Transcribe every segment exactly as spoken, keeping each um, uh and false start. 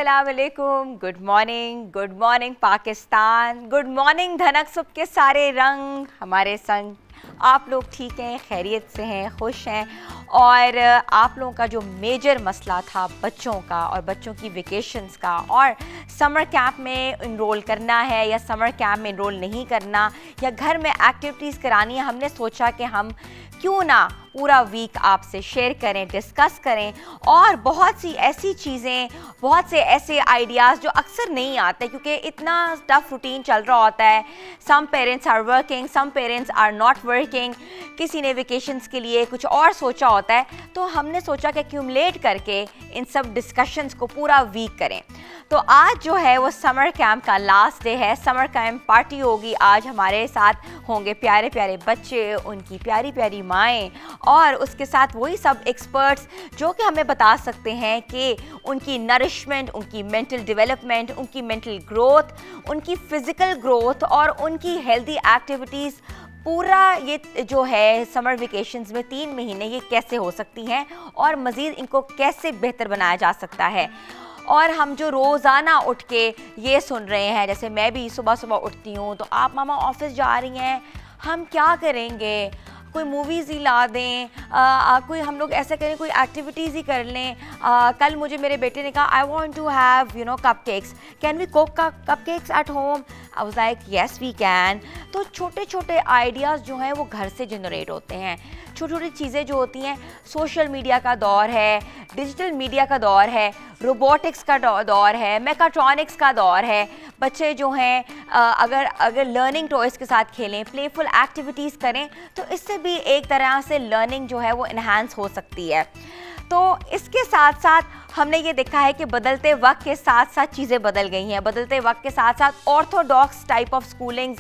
अस्सलाम वालेकुम, good morning, good morning Pakistan, good morning Dhanak सुबह के सारे रंग हमारे संग। आप लोग ठीक हैं, खैरियत से हैं, खुश हैं। और आप लोगों का जो मेजर मसला था बच्चों का और बच्चों की वेकेशंस का और समर कैंप में इनरोल करना है या समर कैंप में इनरोल नहीं करना या घर में एक्टिविटीज़ करानी है, हमने सोचा कि हम क्यों ना पूरा वीक आपसे शेयर करें, डिस्कस करें और बहुत सी ऐसी चीज़ें, बहुत से ऐसे आइडियाज़ जो अक्सर नहीं आते क्योंकि इतना टफ रूटीन चल रहा होता है। Some parents are working, some parents are not working, किसी ने वेकेशंस के लिए कुछ और सोचा होता है। तो हमने सोचा कि एक्यूमुलेट करके इन सब डिस्कशंस को पूरा वीक करें। तो आज जो है वो समर कैंप का लास्ट डे है, समर कैंप पार्टी होगी। आज हमारे साथ होंगे प्यारे प्यारे बच्चे, उनकी प्यारी प्यारी माएँ और उसके साथ वही सब एक्सपर्ट्स जो कि हमें बता सकते हैं कि उनकी नरिशमेंट, उनकी मेंटल डेवलपमेंट, उनकी मेंटल ग्रोथ, उनकी फ़िज़िकल ग्रोथ और उनकी हेल्दी एक्टिविटीज़ पूरा ये जो है समर वेकेशंस में तीन महीने ये कैसे हो सकती हैं और मज़ीद इनको कैसे बेहतर बनाया जा सकता है। और हम जो रोज़ाना उठ के ये सुन रहे हैं, जैसे मैं भी सुबह सुबह उठती हूँ तो आप मामा ऑफिस जा रही हैं, हम क्या करेंगे, कोई मूवीज़ ही ला दें, आ, आ, कोई हम लोग ऐसा करें, कोई एक्टिविटीज़ ही कर लें। आ, कल मुझे मेरे बेटे ने कहा I want to have you know cup cakes, can we cook cup cakes at home? I was like yes we can. तो छोटे छोटे आइडियाज़ जो हैं वो घर से जनरेट होते हैं। छोटी छोटी चीज़ें जो होती हैं, सोशल मीडिया का दौर है, डिजिटल मीडिया का दौर है, रोबोटिक्स का दौर है, मेकाट्रॉनिक्स का दौर है। बच्चे जो हैं अगर अगर लर्निंग टॉयज़ के साथ खेलें, प्लेफुल एक्टिविटीज़ करें तो इससे भी एक तरह से लर्निंग जो है वो इन्हांस हो सकती है। तो इसके साथ साथ हमने ये देखा है कि बदलते वक्त के साथ साथ चीज़ें बदल गई हैं। बदलते वक्त के साथ साथ orthodox type of schoolings,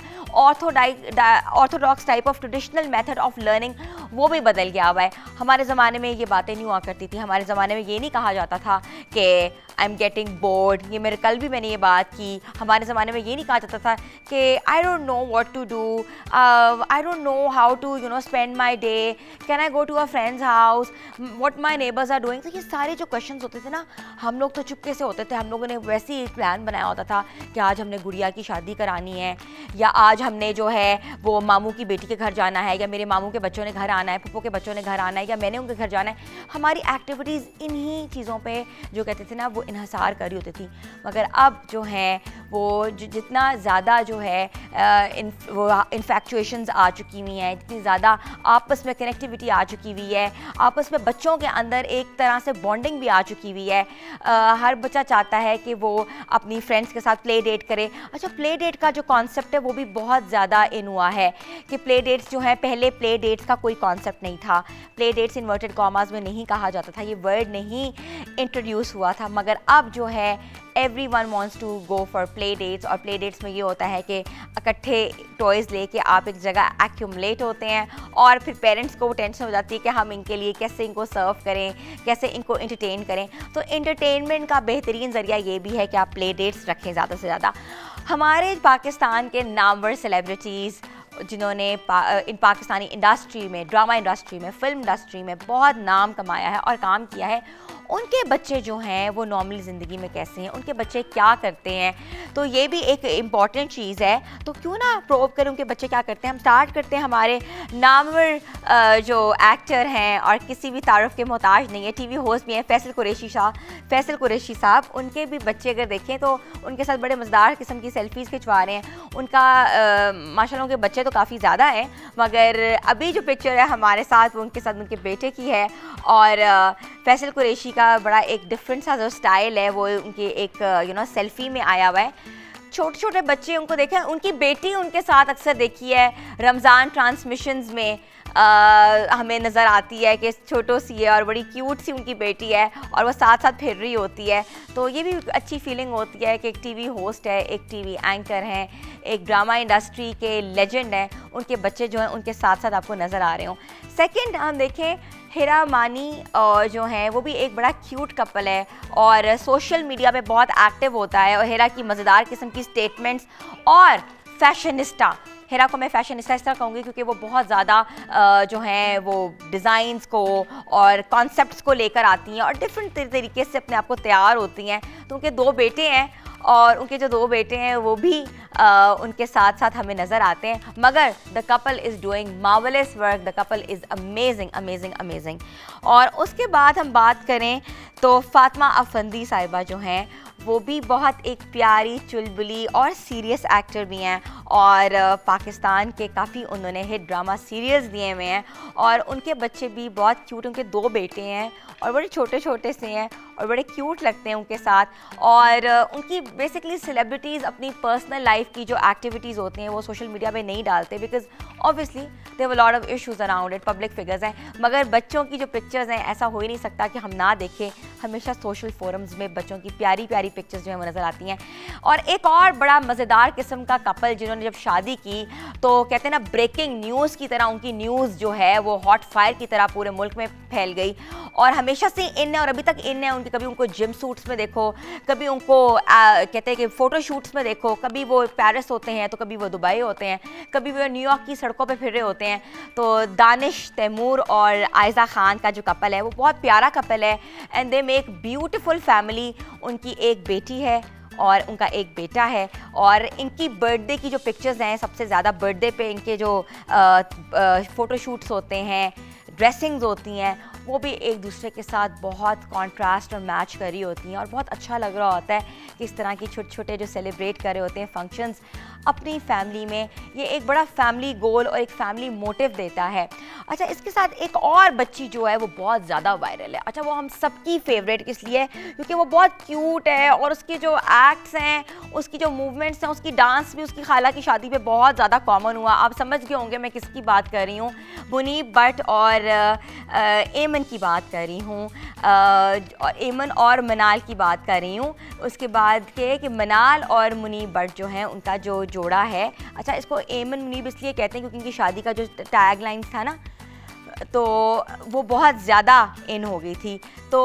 orthodox type of traditional method of learning वो भी बदल गया हुआ है। हमारे ज़माने में ये बातें नहीं हुआ करती थी। हमारे ज़माने में ये नहीं कहा जाता था कि आई एम गेटिंग बोर्ड। ये मेरे कल भी मैंने ये बात की। हमारे ज़माने में ये नहीं कहा जाता था कि I don't know what to do, I don't know how to you know spend my day, can I go to a friend's house, what my neighbours are doing. तो ये सारे जो क्वेश्चन होते थे ना, हम लोग तो चुपके से होते थे। हम लोगों ने वैसे ही प्लान बनाया होता था कि आज हमने गुड़िया की शादी करानी है या आज हमने जो है वो मामू की बेटी के घर जाना है या मेरे मामू के बच्चों ने घर आना है, पप्पू के बच्चों ने घर आना है या मैंने उनके घर जाना है। हमारी एक्टिविटीज़ इन्हीं चीज़ों पे जो कहते थे ना वो इन्हसार कर रही होती थी। मगर अब जो है वो जितना ज़्यादा जो है इन वो इन्फैक्चुएशंस आ चुकी हुई हैं, जितनी ज़्यादा आपस में कनेक्टिविटी आ चुकी हुई है, आपस में बच्चों के अंदर एक तरह से बॉन्डिंग भी आ चुकी हुई है। आ, हर बच्चा चाहता है कि वो अपनी फ्रेंड्स के साथ प्ले डेट करे। अच्छा, प्ले डेट का जो कॉन्सेप्ट है वो भी बहुत ज़्यादा इन हुआ है कि प्ले डेट्स जो है, पहले प्ले डेट्स का कोई कॉन्सेप्ट नहीं था। प्ले डेट्स इन्वर्टेड कॉमास में नहीं कहा जाता था, ये वर्ड नहीं इंट्रोड्यूस हुआ था। मगर अब जो है everyone wants to go for play dates और प्ले डेट्स में ये होता है कि इकट्ठे टॉयज़ लेके आप एक जगह एक्यूमुलेट होते हैं और फिर पेरेंट्स को वो टेंशन हो जाती है कि हम इनके लिए कैसे इनको सर्व करें, कैसे इनको एंटरटेन करें। तो एंटरटेनमेंट का बेहतरीन ज़रिया ये भी है कि आप प्ले डेट्स रखें ज़्यादा से ज़्यादा। हमारे पाकिस्तान के नामवर सेलिब्रिटीज़ जिन्होंने पा, इन पाकिस्तानी इंडस्ट्री में, ड्रामा इंडस्ट्री में, फिल्म इंडस्ट्री में बहुत नाम कमाया है और काम किया है, उनके बच्चे जो हैं वो नॉर्मल ज़िंदगी में कैसे हैं, उनके बच्चे क्या करते हैं, तो ये भी एक इम्पॉर्टेंट चीज़ है। तो क्यों ना प्रोव करें उनके बच्चे क्या करते हैं। हम स्टार्ट करते हैं हमारे नामवर जो एक्टर हैं और किसी भी तारुफ के मोहताज नहीं है, टीवी होस्ट भी हैं, फैसल कुरैशी साहब फैसल कुरैशी साहब उनके भी बच्चे अगर देखें तो उनके साथ बड़े मज़ेदार किस्म की सेल्फीज़ खिंचवा रहे हैं। उनका माशाल्लाह उनके बच्चे तो काफ़ी ज़्यादा हैं, मगर अभी जो पिक्चर है हमारे साथ वो उनके साथ उनके बेटे की है। और फैसल कुरैशी का बड़ा एक डिफरेंट सा जो स्टाइल है वो उनकी एक यू नो सेल्फी में आया हुआ है। छोटे छोटे बच्चे उनको देखें, उनकी बेटी उनके साथ अक्सर देखी है रमज़ान ट्रांसमिशंस में आ, हमें नज़र आती है कि छोटो सी है और बड़ी क्यूट सी उनकी बेटी है और वो साथ साथ फिर रही होती है। तो ये भी अच्छी फीलिंग होती है कि एक टीवी होस्ट है, एक टीवी एंकर हैं, एक ड्रामा इंडस्ट्री के लेजेंड हैं, उनके बच्चे जो हैं उनके साथ साथ आपको नज़र आ रहे हों। सेकंड हम देखें, हिरा मानी और जो हैं वो भी एक बड़ा क्यूट कपल है और सोशल मीडिया पे बहुत एक्टिव होता है और हिरा की मज़ेदार किस्म की स्टेटमेंट्स और फैशनिस्टा हिरा को मैं फैशनिस्ता इस तरह कहूँगी क्योंकि वो बहुत ज़्यादा जो हैं वो डिज़ाइंस को और कॉन्सेप्ट्स को लेकर आती हैं और डिफरेंट तरीके से अपने आप को तैयार होती हैं। तो उनके दो बेटे हैं और उनके जो दो बेटे हैं वो भी आ, उनके साथ साथ हमें नज़र आते हैं, मगर the couple is doing marvellous work, the couple is amazing amazing amazing. और उसके बाद हम बात करें तो फातिमा अफंदी साहिबा जो हैं वो भी बहुत एक प्यारी, चुलबुली और सीरियस एक्टर भी हैं और पाकिस्तान के काफ़ी उन्होंने हिट ड्रामा सीरियल्स दिए हुए हैं और उनके बच्चे भी बहुत क्यूट, उनके दो बेटे हैं और बड़े छोटे छोटे से हैं और बड़े क्यूट लगते हैं उनके साथ। और उनकी बेसिकली सेलिब्रिटीज़ अपनी पर्सनल लाइफ की जो एक्टिविटीज़ होती हैं वो सोशल मीडिया पे नहीं डालते because obviously they have a lot of issues around it, public figures हैं। मगर बच्चों की जो पिक्चर्स हैं ऐसा हो ही नहीं सकता कि हम ना देखें, हमेशा सोशल फोरम्स में बच्चों की प्यारी प्यारी पिक्चर्स जो है वो नज़र आती हैं। और एक और बड़ा मज़ेदार किस्म का कपल जिन्होंने जब शादी की तो कहते हैं ना ब्रेकिंग न्यूज़ की तरह उनकी न्यूज़ जो है वो हॉट फायर की तरह पूरे मुल्क में फैल गई और हमेशा से इन है और अभी तक इन है उनके। कभी उनको जिम सूट्स में देखो, कभी उनको आ, कहते हैं कि फ़ोटो शूट्स में देखो, कभी वो पेरिस होते हैं तो कभी वो दुबई होते हैं, कभी वो न्यूयॉर्क की सड़कों पे फिर रहे होते हैं। तो दानिश, तैमूर और आयज़ा खान का जो कपल है वो बहुत प्यारा कपल है and they make beautiful family. उनकी एक बेटी है और उनका एक बेटा है और इनकी बर्थडे की जो पिक्चर्स हैं सबसे ज़्यादा बर्थडे पे इनके जो फ़ोटोशूट्स होते हैं, ड्रेसिंग्स होती हैं वो भी एक दूसरे के साथ बहुत कॉन्ट्रास्ट और मैच कर रही होती हैं और बहुत अच्छा लग रहा होता है कि इस तरह की छोटे छोटे जो सेलिब्रेट कर रहे होते हैं फंक्शंस अपनी फैमिली में। ये एक बड़ा फैमिली गोल और एक फैमिली मोटिव देता है। अच्छा, इसके साथ एक और बच्ची जो है वो बहुत ज़्यादा वायरल है। अच्छा, वो हम सबकी फेवरेट इसलिए क्योंकि वो बहुत क्यूट है और उसके जो एक्ट्स हैं, उसकी जो मूवमेंट्स हैं, उसकी डांस भी उसकी खाला की शादी पे बहुत ज़्यादा कॉमन हुआ। आप समझ गए होंगे मैं किसकी बात कर रही हूँ, मुनीब भट्ट और एमन की बात कर रही हूँ और एमन और मनाल की बात कर रही हूँ। उसके बाद के कि मनाल और मुनीब भट्ट जो हैं उनका जो जोड़ा है, अच्छा इसको एमन मुनीब इसलिए कहते हैं क्योंकि इनकी शादी का जो टैग लाइन था ना तो वो बहुत ज़्यादा इन हो गई थी। तो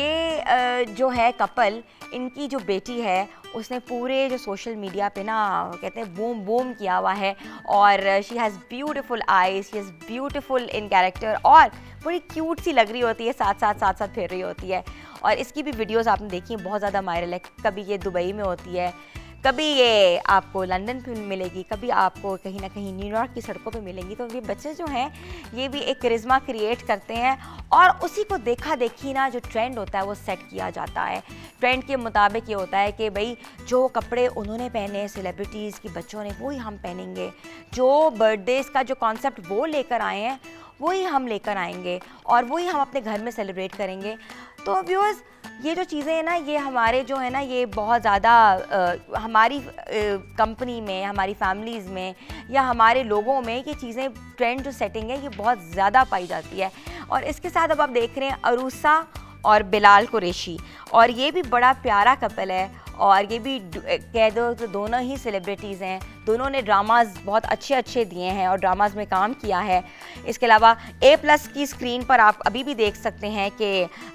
ये जो है कपल, इनकी जो बेटी है उसने पूरे जो सोशल मीडिया पे ना कहते हैं बूम बूम किया हुआ है और she has beautiful eyes, she is beautiful in character और बड़ी क्यूट सी लग रही होती है, साथ साथ साथ साथ फिर रही होती है। और इसकी भी वीडियोस आपने देखी हैं, बहुत ज़्यादा वायरल है। कभी ये दुबई में होती है, कभी ये आपको लंदन पे मिलेगी, कभी आपको कहीं ना कहीं न्यूयॉर्क की सड़कों पे मिलेंगी। तो ये बच्चे जो हैं ये भी एक करिश्मा क्रिएट करते हैं और उसी को देखा देखी ना जो ट्रेंड होता है वो सेट किया जाता है। ट्रेंड के मुताबिक ये होता है कि भाई जो कपड़े उन्होंने पहने सेलिब्रिटीज़ की बच्चों ने वही हम पहनेंगे, जो बर्थडेज़ का जो कॉन्सेप्ट वो लेकर आए हैं वही हम लेकर आएंगे और वही हम अपने घर में सेलिब्रेट करेंगे। तो व्यूअर्स, ये जो चीज़ें हैं ना ये हमारे जो है ना ये बहुत ज़्यादा हमारी कंपनी में, हमारी फैमिलीज़ में या हमारे लोगों में ये चीज़ें ट्रेंड जो सेटिंग है ये बहुत ज़्यादा पाई जाती है। और इसके साथ अब आप देख रहे हैं अरूसा और बिलाल कुरैशी, और ये भी बड़ा प्यारा कपल है और ये भी कह दो तो दोनों ही सेलिब्रिटीज़ हैं। दोनों ने ड्रामाज बहुत अच्छे अच्छे दिए हैं और ड्रामाज में काम किया है। इसके अलावा ए प्लस की स्क्रीन पर आप अभी भी देख सकते हैं कि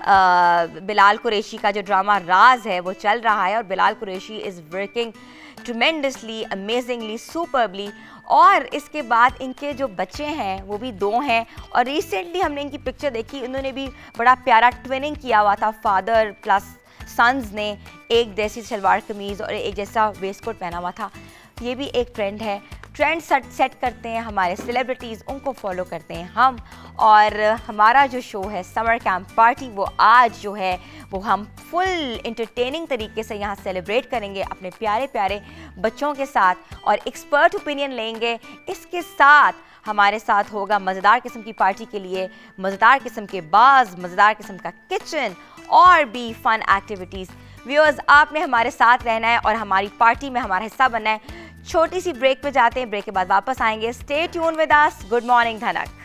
बिलाल कुरैशी का जो ड्रामा राज है वो चल रहा है और Bilal Qureshi is working tremendously, amazingly, superbly. और इसके बाद इनके जो बच्चे हैं वो भी दो हैं और रिसेंटली हमने इनकी पिक्चर देखी, उन्होंने भी बड़ा प्यारा ट्विनिंग किया हुआ था। फादर प्लस सन्स ने एक जैसी सलवार कमीज़ और एक जैसा वेस्ट कोट पहना हुआ था। ये भी एक ट्रेंड है। ट्रेंड सेट सेट करते हैं हमारे सेलिब्रिटीज़, उनको फॉलो करते हैं हम। और हमारा जो शो है समर कैंप पार्टी वो आज जो है वो हम फुल इंटरटेनिंग तरीके से यहाँ सेलिब्रेट करेंगे अपने प्यारे प्यारे बच्चों के साथ और एक्सपर्ट ओपिनियन लेंगे। इसके साथ हमारे साथ होगा मज़ेदार किस्म की पार्टी के लिए मज़ेदार किस्म के बाज़, मज़ेदार किस्म का किचन और भी फन एक्टिविटीज़। व्यूअर्स, आपने हमारे साथ रहना है और हमारी पार्टी में हमारा हिस्सा बनना है। छोटी सी ब्रेक पे जाते हैं, ब्रेक के बाद वापस आएंगे। Stay tune with us. Good morning Dhanak.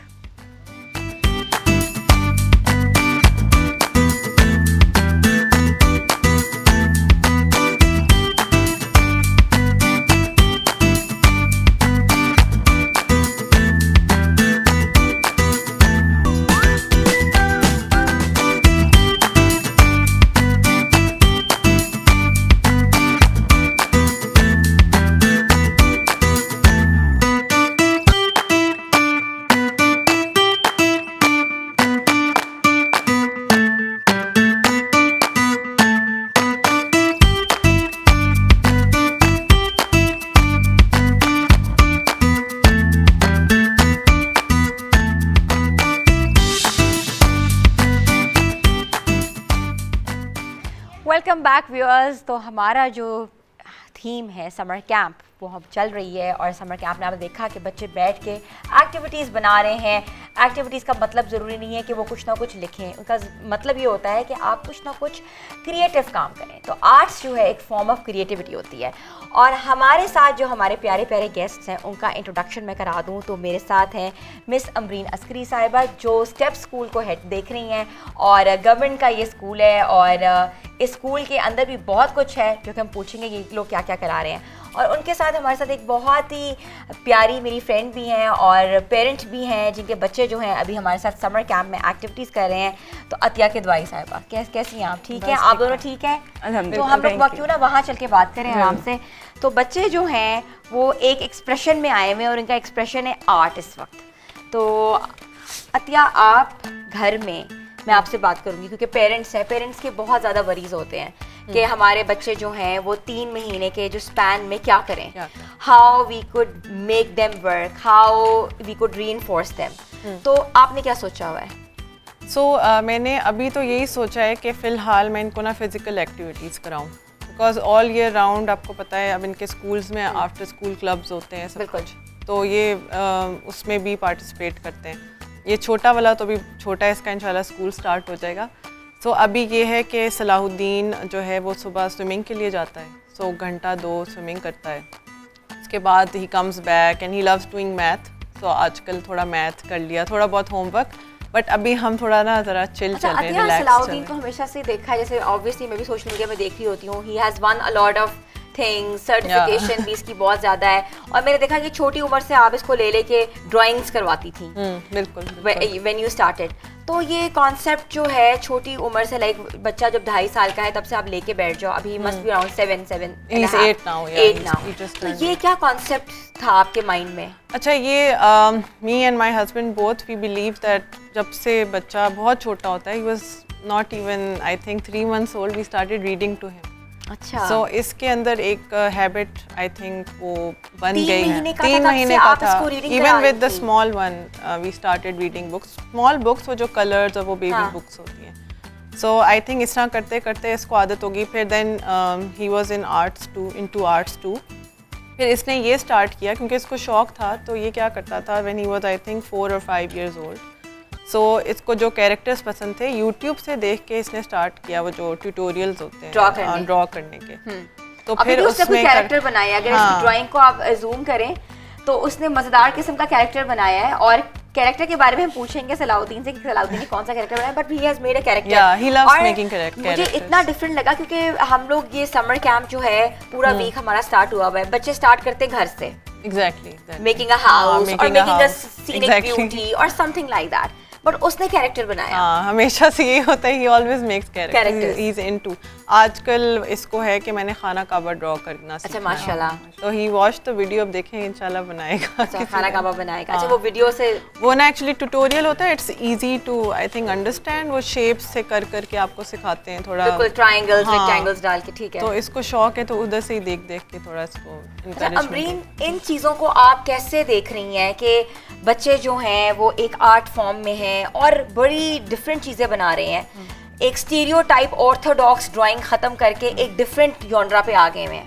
Back viewers. तो हमारा जो थीम है समर कैंप वो हम चल रही है और समर कैंप में आपने देखा कि बच्चे बैठ के एक्टिविटीज़ बना रहे हैं। एक्टिविटीज़ का मतलब ज़रूरी नहीं है कि वो कुछ ना कुछ लिखें, उनका मतलब ये होता है कि आप कुछ ना कुछ क्रिएटिव काम करें। तो आर्ट्स जो है एक फॉर्म ऑफ क्रिएटिविटी होती है। और हमारे साथ जो हमारे प्यारे प्यारे गेस्ट्स हैं उनका इंट्रोडक्शन मैं करा दूं तो मेरे साथ हैं मिस अमरीन अस्करी साहिबा जो स्टेप स्कूल को हेड देख रही हैं और गवर्नमेंट का ये स्कूल है और इस स्कूल के अंदर भी बहुत कुछ है जो कि हम पूछेंगे ये लोग क्या क्या करा रहे हैं। और उनके साथ हमारे साथ एक बहुत ही प्यारी मेरी फ्रेंड भी हैं और पेरेंट्स भी हैं जिनके बच्चे जो हैं अभी हमारे साथ समर कैंप में एक्टिविटीज़ कर रहे हैं। तो अतिया के दवाई साहिबा कैस कैसी हैं आप? ठीक हैं आप दोनों? ठीक है, तो हम लोग क्यों ना वहाँ चल के बात करें आराम से। तो बच्चे जो हैं वो एक एक्सप्रेशन में आए हुए हैं और इनका एक्सप्रेशन है आर्ट इस वक्त। तो अतिया आप घर में, मैं आपसे बात करूंगी क्योंकि पेरेंट्स हैं, पेरेंट्स के बहुत ज़्यादा वरीज होते हैं कि हमारे बच्चे जो हैं वो तीन महीने के जो स्पैन में क्या करें, how we could make them work, how we could reinforce them. तो आपने क्या सोचा हुआ है? सो so, uh, मैंने अभी तो यही सोचा है कि फ़िलहाल मैं इनको ना फिज़िकल एक्टिविटीज़ कराऊं बिकॉज ऑल ईयर राउंड आपको पता है अब इनके स्कूल्स में आफ्टर स्कूल क्लब्स होते हैं सब कुछ, तो ये uh, उसमें भी पार्टिसिपेट करते हैं। ये छोटा वाला तो भी छोटा है, इसका इंशाल्लाह स्कूल स्टार्ट हो जाएगा। सो so, अभी ये है कि सलाहुद्दीन जो है वो सुबह स्विमिंग के लिए जाता है, सो so, घंटा दो स्विमिंग करता है। उसके बाद he comes back and he loves doing math. So आजकल थोड़ा मैथ कर लिया, थोड़ा बहुत होमवर्क, बट अभी हम थोड़ा ना ज़रा चिल चल रहे हैं, रिलैक्स चल रहे हैं। सलाहुद्दीन को हमेशा से देखा है, जैसे ऑब्वियसली मैं भी सोशल मीडिया में देख रही होती हूँ, he has won a lot of things, certification भी इसकी बहुत ज़्यादा है। और मैंने देखा कि छोटी उम्र से आप इसको ले लेके ड्राइंग्स करवाती थी। बिल्कुल व्हेन यू स्टार्टेड। तो ये कॉन्सेप्ट जो है छोटी उम्र से, लाइक बच्चा जब ढाई साल का है तब से आप लेके बैठ जाओ, अभी must be around seven seven eight now eight now तो ये क्या कॉन्सेप्ट था आपके माइंड में? अच्छा, ये me and my husband both we believe that जब से बच्चा बहुत छोटा होता है, he was not even I think three months old, we started reading to him. अच्छा, सो so, इसके अंदर एक हैबिट आई थिंक वो बन गई है। तीन महीने का था, even with the small one we started reading books, small books वो जो कलर्स और वो बेबी बुक्स होती हैं। सो आई थिंक इस तरह करते करते इसको आदत होगी। फिर then he was in arts too into arts too फिर इसने ये स्टार्ट किया क्योंकि इसको शौक था। तो ये क्या करता था when he was I think four और five years old, so so, इसको जो कैरेक्टर्स पसंद थे यूट्यूब से देख के इसने स्टार्ट किया वो जो ट्यूटोरियल्स होते हैं ड्रॉ करने, ड्रॉ करने के। तो फिर उसने कोई कैरेक्टर बनाया, अगर हाँ। इस ड्राइंग को आप जूम करें तो उसने मजेदार किस्म का कैरेक्टर बनाया है। और कैरेक्टर के बारे में हम पूछेंगे सलाहुद्दीन से कि सलाहुद्दीन ने कौन सा कैरेक्टर बनाया, but he has made a character. या ही लव्स मेकिंग कैरेक्टर्स। मुझे इतना डिफरेंट लगा क्योंकि हम लोग ये समर कैंप जो है पूरा वीक हमारा स्टार्ट हुआ हुआ है, बच्चे स्टार्ट करते हैं घर से, एग्जैक्टली मेकिंग अ हाउस और मेकिंग अ सीनिक ब्यूटी और समथिंग लाइक दैट, बट उसने कैरेक्टर बनाया। हाँ, हमेशा से ये होता है, he always makes characters, he is into. आजकल इसको है कि मैंने खाना काबा ड्रॉ करना सीखा। अच्छा, माशाल्लाह। तो ही वॉच द वीडियो, अब देखें इंशाल्लाह बनाएगा। अच्छा, खाना काबा बनाएगा। अच्छा, वो वीडियो से वो ना एक्चुअली ट्यूटोरियल होता है, it's easy to I think understand. वो शेप्स से कर करके आपको सिखाते हैं थोड़ा, बिल्कुल ट्रायंगल्स रेक्टेंगल्स डाल के। ठीक है, तो इसको शौक है तो उधर से ही देख देख के थोड़ा इसको एनकरेजमेंट। अमरीन, इन चीज़ों को आप कैसे देख रही हैं कि बच्चे जो हैं वो एक आर्ट फॉर्म में हैं और बड़ी डिफरेंट चीज़ें बना रहे हैं, एक स्टीरियोटाइप ऑर्थोडॉक्स ड्राइंग ख़त्म करके एक डिफरेंट जॉनरा पे आ गए हैं?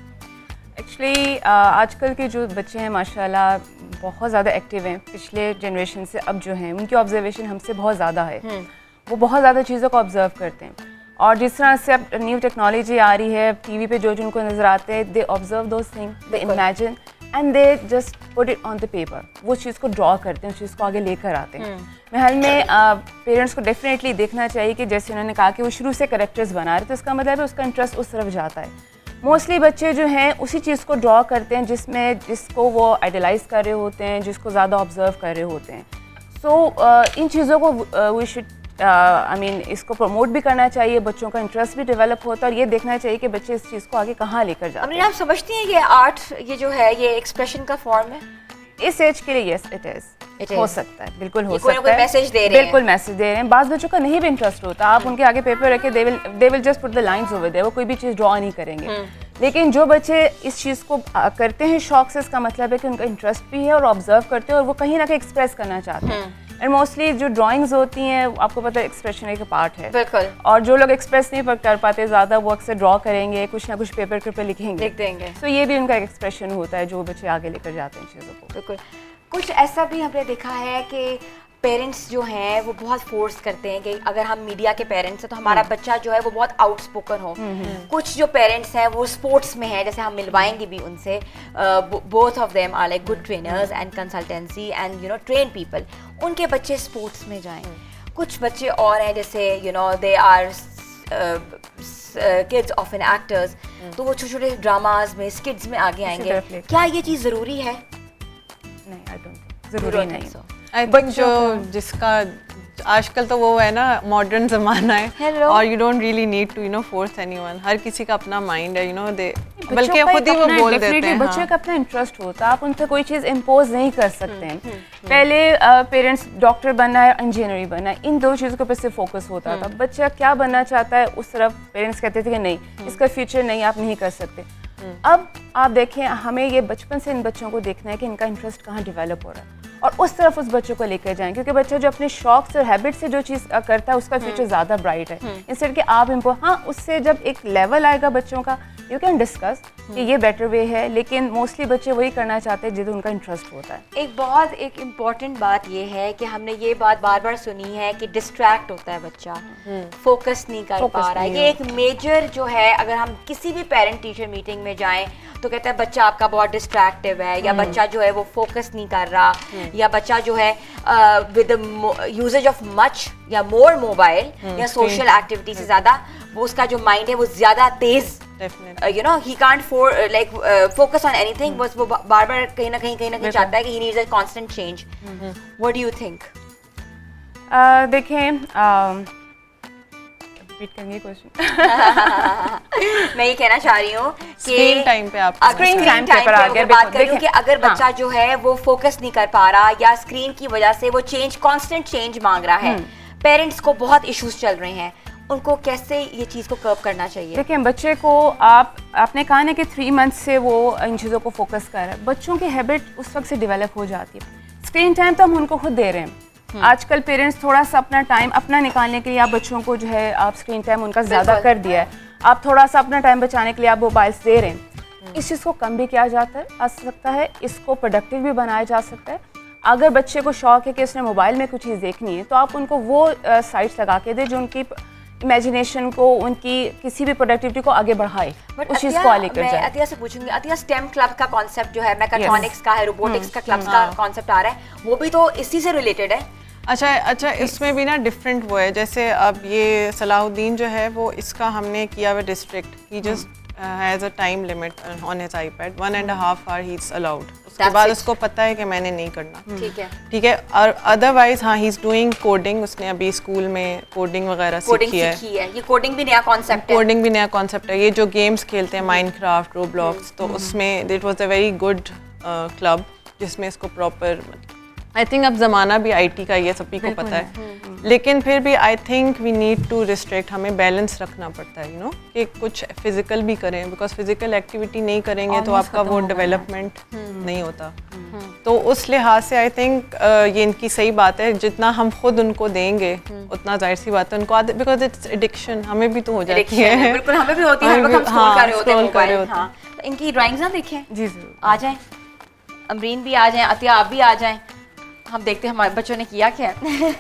एक्चुअली आजकल के जो बच्चे हैं माशाल्लाह बहुत ज़्यादा एक्टिव हैं। पिछले जनरेशन से अब जो हैं उनकी ऑब्जर्वेशन हमसे बहुत ज़्यादा है, वो बहुत ज़्यादा चीज़ों को ऑब्जर्व करते हैं। और जिस तरह से अब न्यू टेक्नोलॉजी आ रही है, टीवी पे जो जो उनको नज़र आते हैं, they observe those things, they imagine and they just put it on the paper. वो चीज़ को ड्रॉ करते हैं, उस चीज़ को आगे लेकर आते हैं। महल में पेरेंट्स को डेफिनेटली देखना चाहिए कि जैसे उन्होंने कहा कि वो शुरू से कैरेक्टर्स बना रहे, तो इसका मतलब है उसका इंटरेस्ट उस तरफ जाता है। मोस्टली बच्चे जो हैं उसी चीज़ को ड्रॉ करते हैं जिसमें जिसको वो आइडलाइज कर रहे होते हैं, जिसको ज़्यादा ऑब्जर्व कर रहे होते हैं। सो so, uh, इन चीज़ों को वी शुड आई मीन इसको प्रमोट भी करना चाहिए, बच्चों का इंटरेस्ट भी डेवलप होता है और ये देखना चाहिए कि बच्चे इस चीज़ को आगे कहाँ लेकर जाते हैं। आप समझती हैं कि आर्ट ये जो है ये एक्सप्रेशन का फॉर्म है इस एज के लिए? यस, इट इज, हो सकता है, बिल्कुल हो सकता है। मैसेज दे रहे हैं, बिल्कुल मैसेज दे रहे हैं। बाज़ बच्चों का नहीं भी इंटरेस्ट होता, आप उनके आगे पेपर रखे, they will they will just put the lines over there, वो कोई भी चीज़ ड्रॉ नहीं करेंगे। लेकिन जो बच्चे इस चीज़ को करते हैं शौक से, इसका मतलब है कि उनका इंटरेस्ट भी है और ऑब्जर्व करते हैं और वो कहीं ना कहीं एक्सप्रेस करना चाहते हैं। एंड मोस्टली जो ड्राइंग्स होती हैं आपको पता है एक्सप्रेशन एक पार्ट है, बिल्कुल। और जो लोग एक्सप्रेस नहीं कर पाते ज़्यादा वो अक्सर ड्रॉ करेंगे, कुछ ना कुछ पेपर के ऊपर लिखेंगे, लिख देंगे। तो ये भी उनका एक एक्सप्रेशन होता है जो बच्चे आगे लेकर जाते हैं चीज़ों को। बिल्कुल। कुछ ऐसा भी हमने देखा है कि पेरेंट्स जो हैं वो बहुत फोर्स करते हैं कि अगर हम मीडिया के पेरेंट्स हैं तो हमारा बच्चा जो है वो बहुत आउटस्पोकन हो। कुछ जो पेरेंट्स हैं वो स्पोर्ट्स में हैं, जैसे हम मिलवाएंगे भी उनसे, both of them are like good trainers and consultancy and you know train people, उनके बच्चे स्पोर्ट्स में जाएं। कुछ बच्चे और हैं जैसे you know they are kids of an actors, तो वो छोटे छोटे ड्रामाज में स्किट्स में आगे आएंगे। क्या ये चीज़ ज़रूरी है? नहीं, आई डोंट थिंक ज़रूरी नहीं। आई थिंक जो जिसका आजकल तो वो है ना मॉडर्न ज़माना है, Hello. और you don't really need to you know force anyone, हर किसी का अपना माइंड है, यू नो दे बल्कि खुद ही वो बोल देते हैं। बच्चे का अपना इंटरेस्ट होता है, आप उनसे कोई चीज़ इम्पोज नहीं कर सकते हैं। पहले पेरेंट्स डॉक्टर बनना है, इंजीनियरिंग बनना है, इन दो चीज़ों के ऊपर से फोकस होता था। बच्चा क्या बनना चाहता है उस तरफ पेरेंट्स कहते थे कि नहीं इसका फ्यूचर नहीं, आप नहीं कर सकते। अब आप देखें हमें ये बचपन से इन बच्चों को देखना है कि इनका इंटरेस्ट कहाँ डेवलप हो रहा है और उस तरफ उस बच्चों को लेकर जाएं, क्योंकि बच्चा जो अपने शौक से और हैबिट से जो चीज़ करता है उसका फ्यूचर ज़्यादा ब्राइट है। इंस्टेड कि आप इनको, हाँ उससे जब एक लेवल आएगा बच्चों का यू कैन डिस्कस कि ये बेटर वे है, लेकिन मोस्टली बच्चे वही करना चाहते हैं जिधर उनका इंटरेस्ट होता है। एक बहुत एक इम्पॉर्टेंट बात ये है कि हमने ये बात बार बार सुनी है कि डिस्ट्रैक्ट होता है बच्चा, फोकस नहीं कर पा रहा है। ये एक मेजर जो है, अगर हम किसी भी पेरेंट टीचर मीटिंग में जाएं तो कहता है बच्चा आपका बहुत डिस्ट्रैक्टिव है, या बच्चा जो है वो फोकस नहीं कर रहा, या बच्चा जो है विद यूजेज ऑफ मच या मोर मोबाइल या सोशल एक्टिविटी से ज़्यादा वो उसका जो माइंड है वो ज़्यादा तेज़, you know he can't for like focus on anything, बस वो बार बार कहीं ना कहीं कहीं ना कहीं चाहता है कि he needs a constant change. What do you think? देखें, रिपीट करेंगे क्वेश्चन। मैं ये कहना चाह रही हूँ कि स्क्रीन टाइम पे आप स्क्रीन टाइम पे अगर बात करूँ कि अगर बच्चा जो है वो फोकस नहीं कर पा रहा या स्क्रीन की वजह से वो चेंज, कांस्टेंट चेंज मांग रहा है, पेरेंट्स को बहुत इश्यूज चल रहे हैं, उनको कैसे ये चीज़ को कर्व करना चाहिए? देखिए बच्चे को आप आपने कहा ना कि थ्री मंथ से वो इन चीज़ों को फोकस कर रहा है, बच्चों की हैबिट उस वक्त से डेवलप हो जाती है। स्क्रीन टाइम तो हम उनको खुद दे रहे हैं। आजकल पेरेंट्स थोड़ा सा अपना टाइम अपना निकालने के लिए आप बच्चों को जो है आप स्क्रीन टाइम उनका ज़्यादा कर दिया है, आप थोड़ा सा अपना टाइम बचाने के लिए आप मोबाइल्स दे रहे हैं। इस चीज़ को कम भी किया जाता है आ सकता है, इसको प्रोडक्टिव भी बनाया जा सकता है। अगर बच्चे को शौक है कि उसने मोबाइल में कुछ चीज़ देखनी है तो आप उनको वो साइट्स लगा के दें जो उनकी इमेजिनेशन को, उनकी किसी भी प्रोडक्टिविटी को आगे बढ़ाए, उस चीज़ को लेकर जाए। अतिया से पूछूंगी, अतिया स्टेम क्लब का कॉन्सेप्ट जो है, मैकाट्रॉनिक्स का है, रोबोटिक्स का क्लब का कॉन्सेप्ट आ रहा है, वो भी तो इसी से रिलेटेड है। अच्छा अच्छा इसमें भी ना डिफरेंट वो है, जैसे अब ये सलाहुद्दीन जो है वो इसका हमने किया हुआ district, he just has a time limit on his iPad, one and half hour he is allowed, उसके बाद उसको पता है कि मैंने नहीं करना। ठीक है ठीक है, और अदरवाइज हाँ ही इज डूइंग कोडिंग, उसने अभी स्कूल में कोडिंग वगैरह सीखी है। ये कोडिंग भी नया कॉन्सेप्ट है, कोडिंग भी नया कॉन्सेप्ट है। ये जो गेम्स खेलते हैं माइनक्राफ्ट, रोब्लॉक्स, तो उसमें it was a very good club जिसमें इसको प्रॉपर, आई थिंक अब ज़माना भी आईटी का, ये सभी को पता है, लेकिन फिर भी I think we need to restrict, हमें बैलेंस रखना पड़ता है, यू नो कि कुछ फिजिकल भी करें, बिकॉज फिजिकल एक्टिविटी नहीं करेंगे तो आपका वो डेवलपमेंट नहीं होता। तो उस लिहाज से आई थिंक ये इनकी सही बात है, जितना हम खुद उनको देंगे उतना जाहिर सी बात है उनको आदत, बिकॉज इट्स एडिक्शन, हमें भी तो हो जाती है। बिल्कुल हमें भी होती है, हम स्क्रॉल कर रहे होते हैं मोबाइल। हाँ, तो इनकी ड्राइंग्स ना देखें जी जरूर, आ जाएं, अमरीन भी आ जाएं, अतिया आप भी आ जाएं, हम देखते हैं हमारे बच्चों ने किया क्या।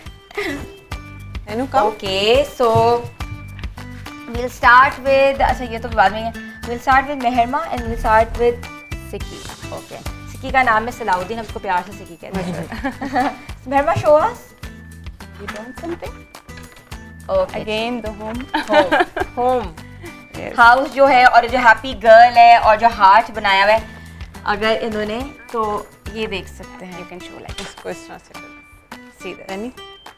Okay so will start with, अच्छा ये तो बाद में है, will start with Mehrma and will start with Sikki. Okay, Sikki का नाम है सलाहुद्दीन, हम इसको प्यार से सिक्की कहते हैं। मेहरमा show us, you want something? Okay, again the home home house जो है, और जो हैप्पी गर्ल है और जो हार्ट बनाया हुआ है, अगर इन्होंने तो ये देख सकते हैं, यू कैन शो लाइक इसको इस तरह से कर, सी दैट यानी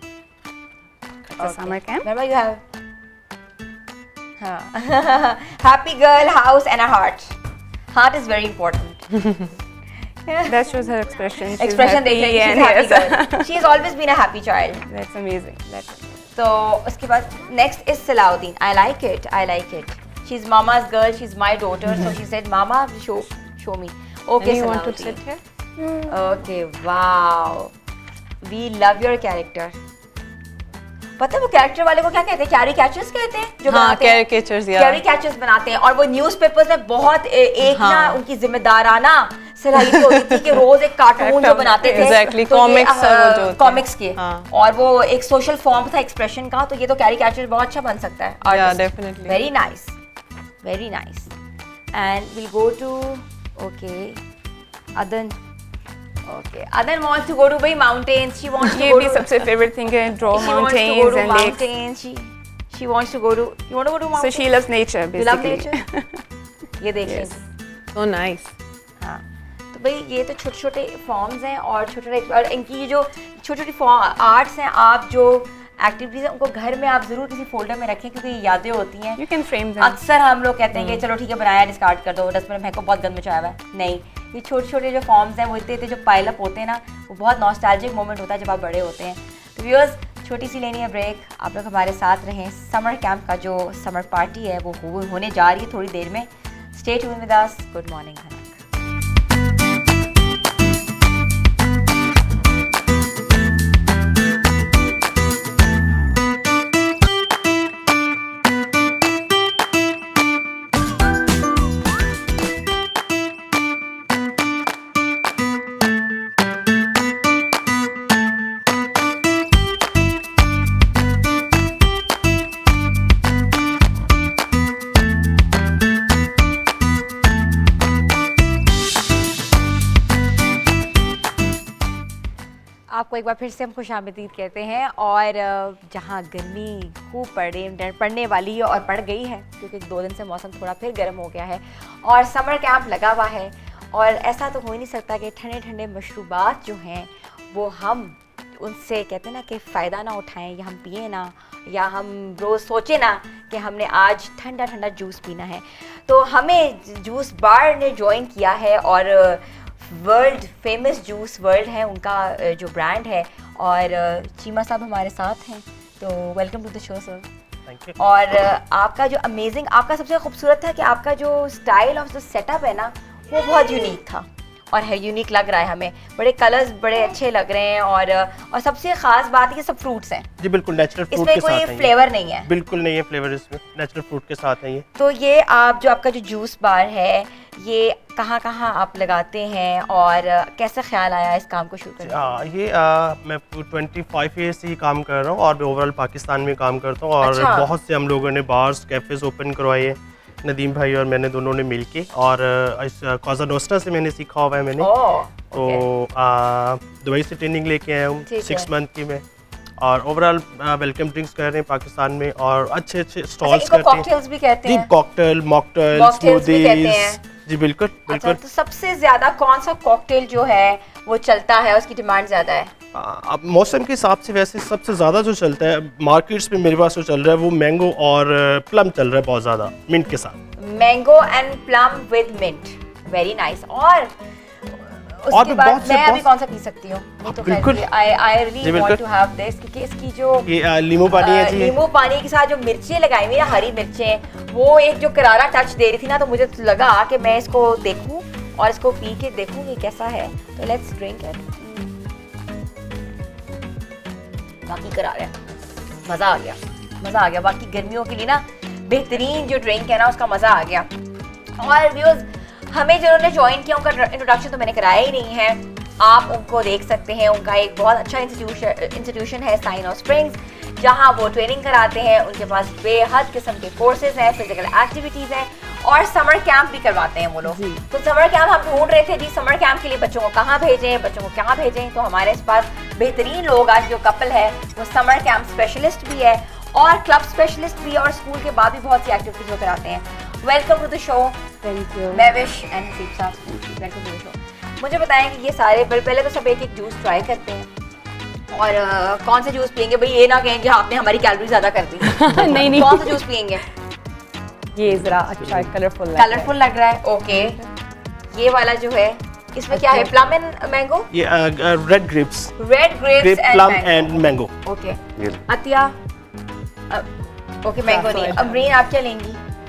summer camp. Remember you have हाँ happy girl, house and a heart. Heart is very important. That shows her expression. She's Expression देख रही है, she's happy yes. girl. She has always been a happy child. That's amazing. That's amazing. So उसके बाद next is Salahuddin. I like it. I like it. She's mama's girl. She's my daughter. So she said, "Mama, show show me." Okay, you want to Salahuddin. sit here? Okay, wow. We love your character. पता है वो character वाले को क्या कहते हैं? Carry catchers कहते हैं जो हाँ, बनाते हैं। कैरिकेचर्स या कैरी कैचर्स बनाते हैं और वो न्यूज़पेपर्स में बहुत ए, एक हाँ। ना उनकी जिम्मेदाराना सलाहियत होती थी कि रोज एक कार्टून जो बनाते थे Exactly, तो comics और वो जो होते हैं। कॉमिक्स के हाँ। और वो एक सोशल फॉर्म था एक्सप्रेशन का, तो ये तो कैरी कैचर बहुत अच्छा बन सकता है। Yeah, definitely. Very nice, very nice. And will go to okay Adan. Okay, Adan wants to go to by mountains. She wants to ये go भी to सबसे favorite thing है, draw she wants to go mountains to and lakes. mountains. She she wants to go to. You want to go to So mountains? she loves nature You love basically. nature? ये देख Yes. लीजिए। so nice. हाँ, तो भाई ये तो छोटे छोटे फॉर्म्स हैं और छोटे छोटे और इनकी जो छोटी छोटी आर्ट्स हैं, आप जो एक्टिविटीज़ हैं उनको घर में आप ज़रूर किसी फोल्डर में रखें क्योंकि ये यादें होती हैं। You can frame them. अक्सर हम लोग कहते हैं कि चलो ठीक है बनाया डिस्कार्ड कर दो, डस्टबिन में को बहुत गंद मचाया हुआ है। नहीं, ये छोटे छोटे जो फॉर्म्स हैं वो इतने इतने जो पाइल अप होते हैं ना, वो बहुत नॉस्टैल्जिक मोमेंट होता है जब आप बड़े होते हैं। तो व्यूअर्स, छोटी सी लेनी है ब्रेक, आप लोग हमारे साथ रहें। समर कैंप का जो समर पार्टी है वो हो, होने जा रही है थोड़ी देर में। Stay tune with us. Good morning Dhanak. आपको एक बार फिर से हम खुशामदीद कहते हैं। और जहाँ गर्मी खूब पड़े पड़ने वाली है और पड़ गई है क्योंकि दो दिन से मौसम थोड़ा फिर गर्म हो गया है और समर कैंप लगा हुआ है, और ऐसा तो हो ही नहीं सकता कि ठंडे ठंडे मशरूबात जो हैं वो हम उनसे कहते हैं ना कि फ़ायदा ना उठाएं या हम पिए ना, या हम रोज़ सोचें ना कि हमने आज ठंडा ठंडा जूस पीना है। तो हमें जूस बार ने ज्वाइन किया है और वर्ल्ड फेमस जूस वर्ल्ड है उनका जो ब्रांड है, और चीमा साहब हमारे साथ हैं, तो welcome to the show sir. Thank you. और आपका जो अमेजिंग, आपका सबसे खूबसूरत था कि आपका जो स्टाइल ऑफ जो सेटअप है ना वो बहुत यूनिक था और है यूनिक लग रहा है हमें, बड़े कलर्स बड़े अच्छे लग रहे हैं। और और सबसे खास बात है कि सब फ्रूट्स हैं जी, बिल्कुल नेचुरल फ्रूट इसमें के साथ कोई है ये। फ्लेवर नहीं है, बिल्कुल नहीं है फ्लेवर इसमें, नेचुरल फ्रूट के साथ है ये। तो ये आप जो आपका जो जूस बार है ये कहाँ कहाँ आप लगाते हैं और कैसे ख्याल आया इस काम को शुरू करने का? आ, ये आ, मैं पच्चीस ईयर से ही काम कर रहा हूँ और ओवरऑल पाकिस्तान में काम करता हूँ, और अच्छा। बहुत से हम लोगों ने बार्स कैफेज ओपन करवाए हैं, नदीम भाई और मैंने दोनों ने मिलके, और इस कॉजा नोस्ट्रा से मैंने सीखा हुआ है मैंने। ओह, तो आ, दुबई से ट्रेनिंग लेके आया हूँ ठीक सिक्स है। मंथ की मैं, और ओवरऑल वेलकम ड्रिंक्स कर रहे हैं पाकिस्तान में और अच्छे अच्छे अच्छा, स्टॉल्स इनको करते हैं कॉकटेल्स भी कहते जी, हैं। कॉकटेल, मॉकटेल, Mocktails भी कहते हैं। स्मूदीज। जी बिल्कुल अच्छा, बिल्कुल। तो सबसे ज्यादा कौन सा कॉकटेल जो है वो चलता है, उसकी डिमांड ज्यादा है? आ, अब मौसम के हिसाब से वैसे सबसे ज़्यादा जो चलता है मार्केट्स में मेरे पास जो चल रहा है वो मैंगो और प्लम चल रहा है बहुत ज़्यादा, मिंट के साथ। Mango and plum with mint, very nice. और और उसके भी बाद बहुत से- मैं अभी बहुत- कौन सा पी सकती हूँ? नहीं तो बिल्कुल। आई आई रियली जी, वांट बिल्कुल। टू हैव दिस, क्योंकि इसकी जो ये आ, नींबू पानी है अ, जी। नींबू पानी के साथ जो मिर्चें लगाई हुई है, हरी मिर्चें, वो एक जो करारा टच दे रही थी ना, तो मुझे लगा कि मैं इसको देखूं और इसको पी के देखूं कि कैसा है। तो लेट्स ड्रिंक इट। बाकी करारा है, मज़ा आ गया, मज़ा आ गया। बाकी गर्मियों के लिए ना बेहतरीन जो ड्रिंक है ना उसका मज़ा आ गया। और व्यूअर्स, हमें जिन्होंने ज्वाइन किया उनका इंट्रोडक्शन तो मैंने कराया ही नहीं है, आप उनको देख सकते हैं। उनका एक बहुत अच्छा इंस्टीट्यूशन इंस्टीट्यूशन है साइन ऑफ स्प्रिंग्स, जहां वो ट्रेनिंग कराते हैं। उनके पास बेहद किस्म के कोर्सेज हैं, फिजिकल एक्टिविटीज़ हैं और समर कैंप भी करवाते हैं वो लोग। तो समर कैंप हम ढूंढ रहे थे जी, समर कैंप के लिए बच्चों को कहाँ भेजें, बच्चों को क्या भेजें। तो हमारे पास बेहतरीन लोग, आज जो कपल है वो समर कैंप स्पेशलिस्ट भी है और क्लब स्पेशलिस्ट भी है, और स्कूल के बाद भी बहुत सी एक्टिविटीज़ वो कराते हैं। Welcome to the show. Thank you. Mahwish and Haseeb sahab, welcome to the show. मुझे बताएं कि ये सारे पहले तो सब एक एक जूस ट्राई करते हैं, और uh, कौन सा जूस पियेंगे? भाई ये ना कहें कि आपने हमारी कैलोरी ज़्यादा कर दी। नहीं नहीं, कौन सा जूस पियेंगे? ये जरा अच्छा है, कलरफुल कलरफुल लग रहा है। ओके, ये वाला जो है इसमें क्या है? प्लम एंड मैंगो, ये red grapes, red grape grapes plum and and mango. Okay, Atiya okay, mango नहीं। अमरीन, आप क्या लेंगी?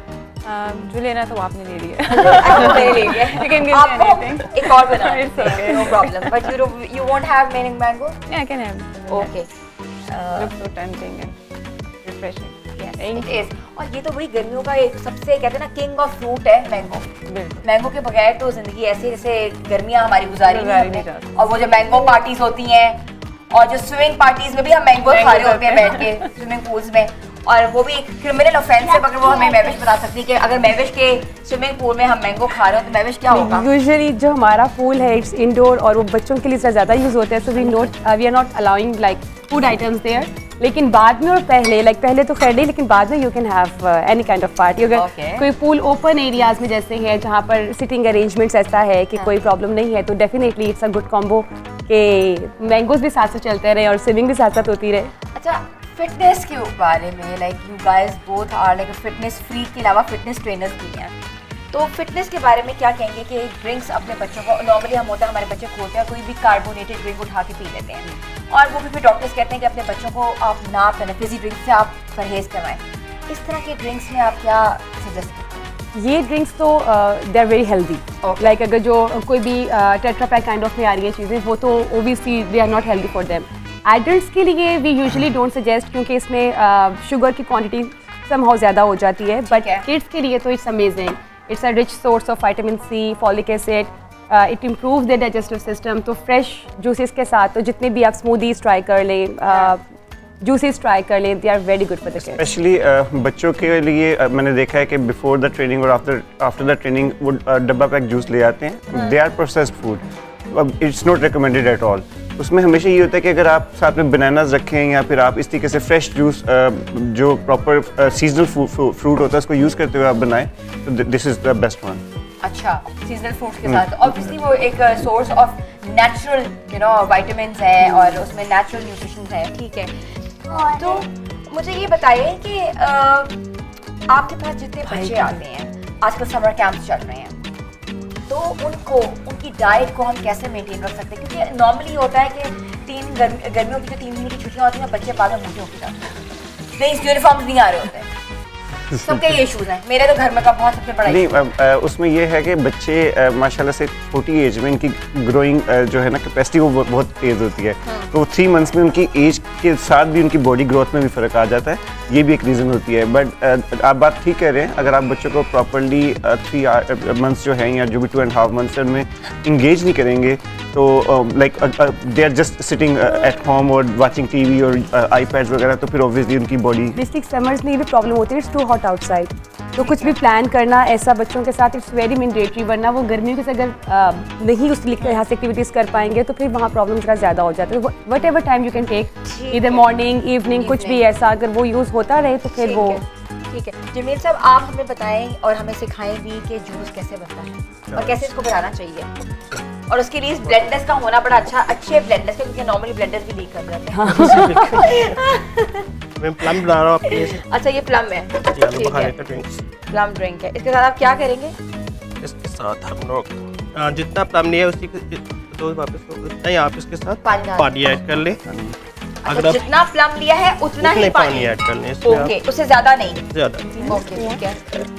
जो लेना था वो आपने ले लिया। ले लिया। You can give me anything. एक और बना। It's okay. No problem. But you don't, you won't have meaning mango? Yeah, I can have. Okay. Looks so tempting and refreshing. Yes, it is. और ये तो बड़ी गर्मियों का एक सबसे कहते हैं ना किंग ऑफ फ्रूट है मैंगो। मैंगो के बगैर तो जिंदगी ऐसे जैसे गर्मियाँ हमारी गुजारी नहीं है। और वो जो मैंगो पार्टीज होती हैं और जो स्विमिंग पार्टीज में भी हम मैंगो खा रहे होते हैं बैठ के स्विमिंग पूल्स में, और वो भी एक क्रिमिनल ऑफेंस है अगर वो हमें महविश बता सकती है कि अगर महविश के स्विमिंग पूल में हम मैंगो खा रहे हो तो महविश क्या होगा? यूजुअली जो हमारा पूल है इट्स इंडोर और वो बच्चों के लिए ज़्यादा यूज़ होता है, so we not we are not allowing like food items there. लेकिन बाद में और पहले लाइक like, पहले तो खैर नहीं, लेकिन बाद में you can have any kind of party. अगर okay. कोई पूल ओपन एरियाज में जैसे है जहाँ पर सिटिंग अरेंजमेंट्स ऐसा है कि हाँ. कोई प्रॉब्लम नहीं है तो definitely it's a good combo के मैंगोज भी साथ साथ चलते रहे और स्विमिंग भी साथ साथ होती रहे। अच्छा, फिटनेस के बारे में like you guys both are like fitness freak के अलावा फिटनेस ट्रेनर्स भी हैं, तो फिटनेस के बारे में क्या कहेंगे कि ड्रिंक्स अपने बच्चों को नॉर्मली हम होता है हमारे बच्चे खोलते हैं कोई भी कार्बोनेटेड ड्रिंक उठा के पी लेते हैं और वो भी फिर डॉक्टर्स कहते हैं कि अपने बच्चों को आप ना पीना, फिजी ड्रिंक से आप परहेज करवाएं। इस तरह के ड्रिंक्स में आप क्या सजेस्ट करते हैं? ये ड्रिंक्स तो they are very healthy. Like अगर जो कोई भी टेट्रा पैक काइंड ऑफ में आ रही है चीज़ें वो तो obviously they are not healthy for them. Adults के लिए वी यूजुअली डोंट सजेस्ट क्योंकि इसमें शुगर uh, की क्वांटिटी समहाउ ज़्यादा हो जाती है, बट किड्स के लिए तो it's amazing. It's a rich source of vitamin C, folic acid, it improve the digestive system. तो फ्रेश जूसेस के साथ तो जितने भी आप स्मूदीज ट्राई कर लें, जूसेस ट्राई कर लें, they are very good for the kids. Specially बच्चों के लिए uh, मैंने देखा है कि बिफोर द ट्रेनिंग और आफ्टर आफ्टर द ट्रेनिंग वो uh, डब्बा पैक जूस ले आते हैं। They are processed food, it's not recommended at all. उसमें हमेशा ये होता है कि अगर आप साथ में बनानास रखें या फिर आप इस तरीके से फ्रेश जूस जो प्रॉपर सीजनल फ्रूट होता है उसको यूज़ करते हुए आप बनाएं तो this is the best one. अच्छा, सीजनल फ्रूट के साथ ऑब्वियसली वो एक source of natural you know vitamins है और उसमें नेचुरल न्यूट्रिशन है, ठीक है। तो मुझे ये बताइए कि आपके पास जितने बच्चे आते हैं आजकल समर कैंप्स चल रहे हैं तो उनको उनकी डाइट को हम कैसे मेंटेन रख सकते हैं? क्योंकि नॉर्मली होता है कि तीन गर्मी गर्मियों की जो तीन महीने की छुट्टियां होती हैं बच्चे बाद में मोटे होते जाते हैं, नई यूनिफॉर्म्स नहीं आ रहे होते हैं, सबके ये इश्यूज हैं। मेरे तो घर में का बहुत सबसे बड़ा नहीं आ, उसमें ये है कि बच्चे माशाल्लाह से छोटी एज में इनकी ग्रोइंग जो है ना कैपेसिटी वो बहुत तेज़ होती है। हाँ। तो थ्री मंथ्स में उनकी एज के साथ भी उनकी बॉडी ग्रोथ में भी फ़र्क आ जाता है, ये भी एक रीज़न होती है। बट आप बात ठीक कह रहे हैं, अगर आप बच्चों को प्रॉपरली थ्री मंथ्स जो हैं या जो भी टू एंड हाफ मंथ्स उनमें इंगेज नहीं करेंगे तो like they are just sitting at home और वाचिंग टीवी और आईपैड्स वगैरह तो फिर ऑब्वियसली उनकी बॉडी डिस्ट्रिक्ट समर्स में भी प्रॉब्लम होती है, इट्स टू हॉट आउटसाइड। तो कुछ भी प्लान करना ऐसा बच्चों के साथ इट्स वेरी मैंडेटरी, वरना वो गर्मियों के से अगर आ, नहीं उस यहाँ से एक्टिविटीज़ कर पाएंगे तो फिर वहाँ प्रॉब्लम थोड़ा ज़्यादा हो जाता है। Whatever time you can take, इधर मॉर्निंग इवनिंग कुछ भी ऐसा अगर वो यूज़ होता रहे तो फिर वो ठीक है। जमील साहब आप हमें बताएं और हमें सिखाएं भी कि जूस कैसे बनता है और कैसे इसको बनाना चाहिए, और उसके लिए इस ब्लेंडर्स का होना बड़ा अच्छा, अच्छे ब्लेंडर्स का, क्योंकि नॉर्मली ब्लेंडर्स भी लीक कर जाते हैं। मैं प्लम बना रहा हूं अपने लिए। अच्छा, ये प्लम है, ठीक है, प्लम ड्रिंक है। इसके साथ आप क्या करेंगे? इसके साथ हम लोग जितना प्लम लिया उसी तो वापस उतना ही आप इसके साथ पानी ऐड कर लें। अगर आप जितना प्लम लिया है उतना ही पानी ऐड कर लें। ओके, उससे ज्यादा नहीं? ज्यादा। ओके, ठीक है।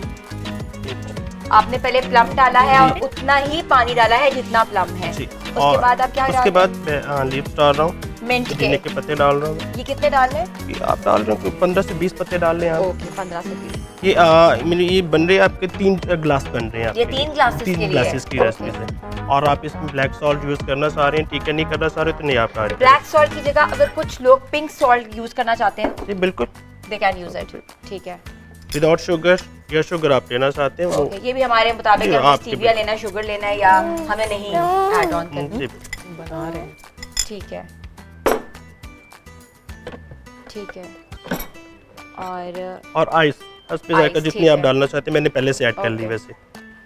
आपने पहले प्लम डाला है और उतना ही पानी डाला है जितना प्लम है। उसके बाद आप क्या? उसके बाद मैं लीव्स डाल रहा हूँ, मिंट के के पत्ते डाल रहा हूँ। ये कितने डालने हैं? आप डाल रहे हो पंद्रह से बीस पत्ते डाल रहे हैं। ओके, पंद्रह से बीस। ये आ, ये बन रहे हैं आपके तीन ग्लास बन रहे हैं। ये तीन ग्लासेस के लिए? तीन ग्लासेस की रेसिपी से। और आप इसमें ब्लैक सॉल्ट यूज करना चाह रहे हैं, ठीक है, नहीं करना चाह रहे तो नहीं आप डालें। ब्लैक सॉल्ट की जगह अगर कुछ लोग पिंक सॉल्ट यूज करना चाहते हैं जी बिल्कुल दे कैन यूज इट, ठीक है, विदाउट शुगर या शुगर आप लेना चाहते हैं वो okay, ये भी हमारे मुताबिक है, स्टीविया लेना है, शुगर लेना है या हमें नहीं ऐड ऑन करना, बना रहे हैं, ठीक है, ठीक है। और और आइस इसमें जाकर जितनी आप डालना चाहते हैं मैंने पहले से ऐड कर ली वैसे।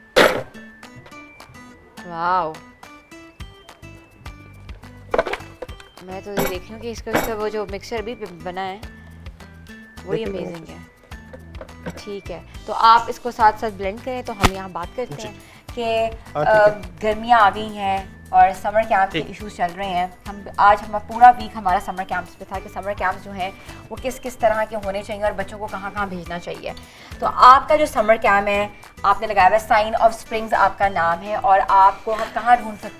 वाओ, मैं तो ये देख रही हूँ कि इसका इसका वो जो मिक्सचर भी बना है वही अमेजिंग है। ठीक है, तो आप इसको साथ साथ ब्लेंड करें। तो हम यहाँ बात करते हैं कि गर्मियाँ आ गई हैं, और समर कैंप के इश्यूज चल रहे हैं। हम आज हमारा पूरा वीक हमारा समर कैंप्स पे था कि समर कैंप्स जो हैं वो किस किस तरह के होने चाहिए और बच्चों को कहाँ कहाँ भेजना चाहिए। तो आपका जो समर कैंप है आपने लगाया हुआ है, साइन ऑफ स्प्रिंग्स आपका नाम है, और आपको हम कहाँ ढूंढ सकते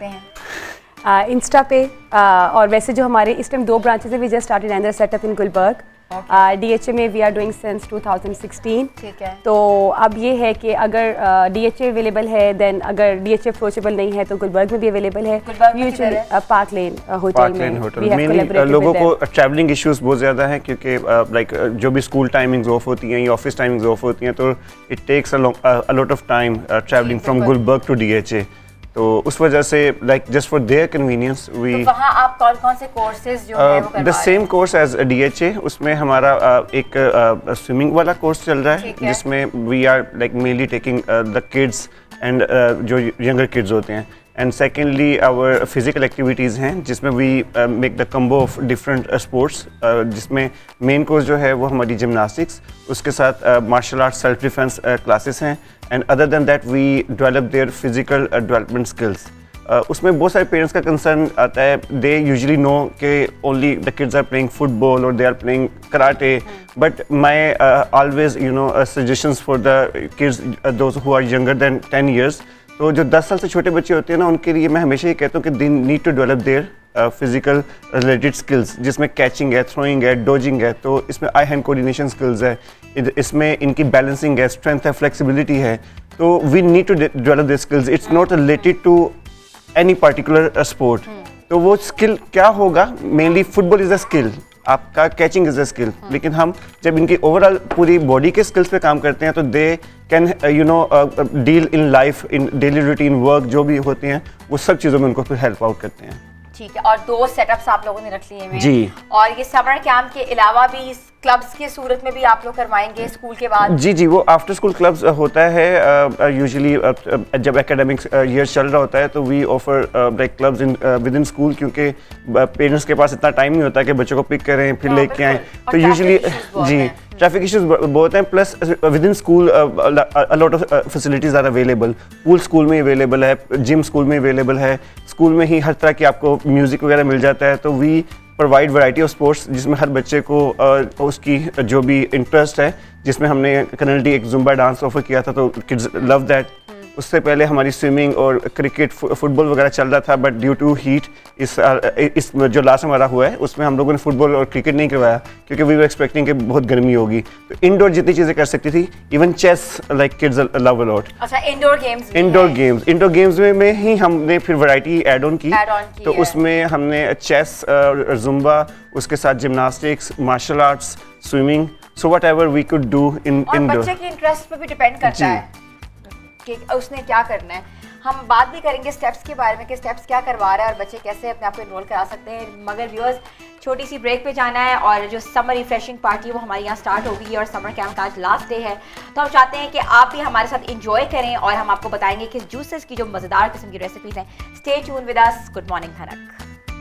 हैं? इंस्टा uh, पे uh, और वैसे जो हमारे इस टाइम दो ब्रांचेस है, we just started and setup in Gulberg. DHA में we are doing since two thousand sixteen. ठीक है। तो अब ये है कि अगर डीएचए अवेलेबल है, देन अगर डीएचए अप्रोचेबल नहीं है तो गुलबर्ग में भी अवेलेबल है। यूजुअली पार्क लेन होटल में होटल मेनली लोगों को ट्रैवलिंग इश्यूज बहुत ज़्यादा हैं, क्योंकि लाइक जो भी स्कूल टाइमिंग्स ऑफ होती हैं या ऑफिस टाइमिंग्स ऑफ होती हैं, तो it takes a lot of time traveling from Gulberg to DHA. तो उस वजह से like just for their convenience we वहाँ आप कौन कौन से कोर्सेज जो है वो करवा रहे हैं? The same course as DHA, उसमें हमारा uh, एक स्विमिंग uh, वाला कोर्स चल रहा है, जिसमें we are like mainly taking the kids and जो यंगर किड्स होते हैं। And secondly our physical activities हैं, जिसमें we make the combo of different sports, जिसमें मेन कोर्स जो है वो हमारी जिमनास्टिक्स, उसके साथ martial art self defence classes हैं, and other than that we develop their physical development skills. उसमें बहुत सारे पेरेंट्स का कंसर्न आता है, दे यूजुअली नो कि only the kids are playing football और they are playing karate, but my always you know suggestions for the kids those who are younger than ten years. तो जो दस साल से छोटे बच्चे होते हैं ना, उनके लिए मैं हमेशा ये कहता हूँ कि they need to develop their physical related skills, जिसमें कैचिंग है, थ्रोइंग है, डोजिंग है, तो इसमें आई हैंड कोऑर्डिनेशन स्किल्स है, इसमें इनकी बैलेंसिंग है, स्ट्रेंथ है, फ्लेक्सिबिलिटी है। तो we need to develop this skills, it's not related to any particular sport. तो वो स्किल क्या होगा, mainly football is a skill, आपका कैचिंग इज अ स्किल, लेकिन हम जब इनकी ओवरऑल पूरी बॉडी के स्किल्स पे काम करते हैं तो they can you know deal in life, in daily routine work जो भी होते हैं, वो सब चीज़ों में उनको फिर हेल्प आउट करते हैं। ठीक है, और दो सेटअप्स आप लोगों ने रख लिए हैं जी। और ये समर कैंप के अलावा भी क्लब्स की सूरत में भी आप लोग करवाएंगे स्कूल के बाद? जी जी, वो आफ्टर स्कूल क्लब्स होता है यूजुअली uh, uh, जब एकेडमिक ईयर uh, चल रहा होता है, तो we offer like clubs in within school, क्योंकि पेरेंट्स के पास इतना टाइम नहीं होता कि बच्चों को पिक करें फिर लेके आएँ, तो यूजुअली जी ट्रैफिक इश्यूज बहुत हैं, plus within school a lot of facilities are available. Pool school में अवेलेबल है, जिम स्कूल में अवेलेबल है, स्कूल में ही हर तरह की आपको म्यूज़िक वगैरह मिल जाता है। तो we provide variety of sports, जिसमें हर बच्चे को uh, उसकी जो भी इंटरेस्ट है, जिसमें हमने करंटली एक जुम्बा डांस ऑफर किया था, तो किड्स लव दैट। उससे पहले हमारी स्विमिंग और क्रिकेट, फुटबॉल वगैरह चल रहा था, बट ड्यू टू हीट इस इस जो लास्ट हमारा हुआ है उसमें हम लोगों ने फुटबॉल और क्रिकेट नहीं करवाया, क्योंकि वी वर एक्सपेक्टिंग कि बहुत गर्मी होगी। तो इंडोर जितनी चीज़ें कर सकती थी, even chess like kids love a lot. अच्छा, indoor games indoor games indoor games में, में ही हमने फिर वैरायटी ऐड ऑन की, की तो उसमें हमने चेस, जुम्बा, उसके साथ gymnastics, martial arts, swimming, so whatever we could do in indoor. बच्चे के इंटरेस्ट पे भी डिपेंड करता है कि उसने क्या करना है। हम बात भी करेंगे स्टेप्स के बारे में कि स्टेप्स क्या करवा रहा है और बच्चे कैसे अपने आप को इनरोल करा सकते हैं, मगर व्यूअर्स छोटी सी ब्रेक पे जाना है और जो समर रिफ्रेशिंग पार्टी वो हमारे यहाँ स्टार्ट हो गई है और समर कैंप का आज लास्ट डे है, तो हम चाहते हैं कि आप भी हमारे साथ इंजॉय करें और हम आपको बताएंगे कि जूसेस की जो मज़ेदार किस्म की रेसिपीज़ हैं। Stay tune with us. Good morning Dhanak.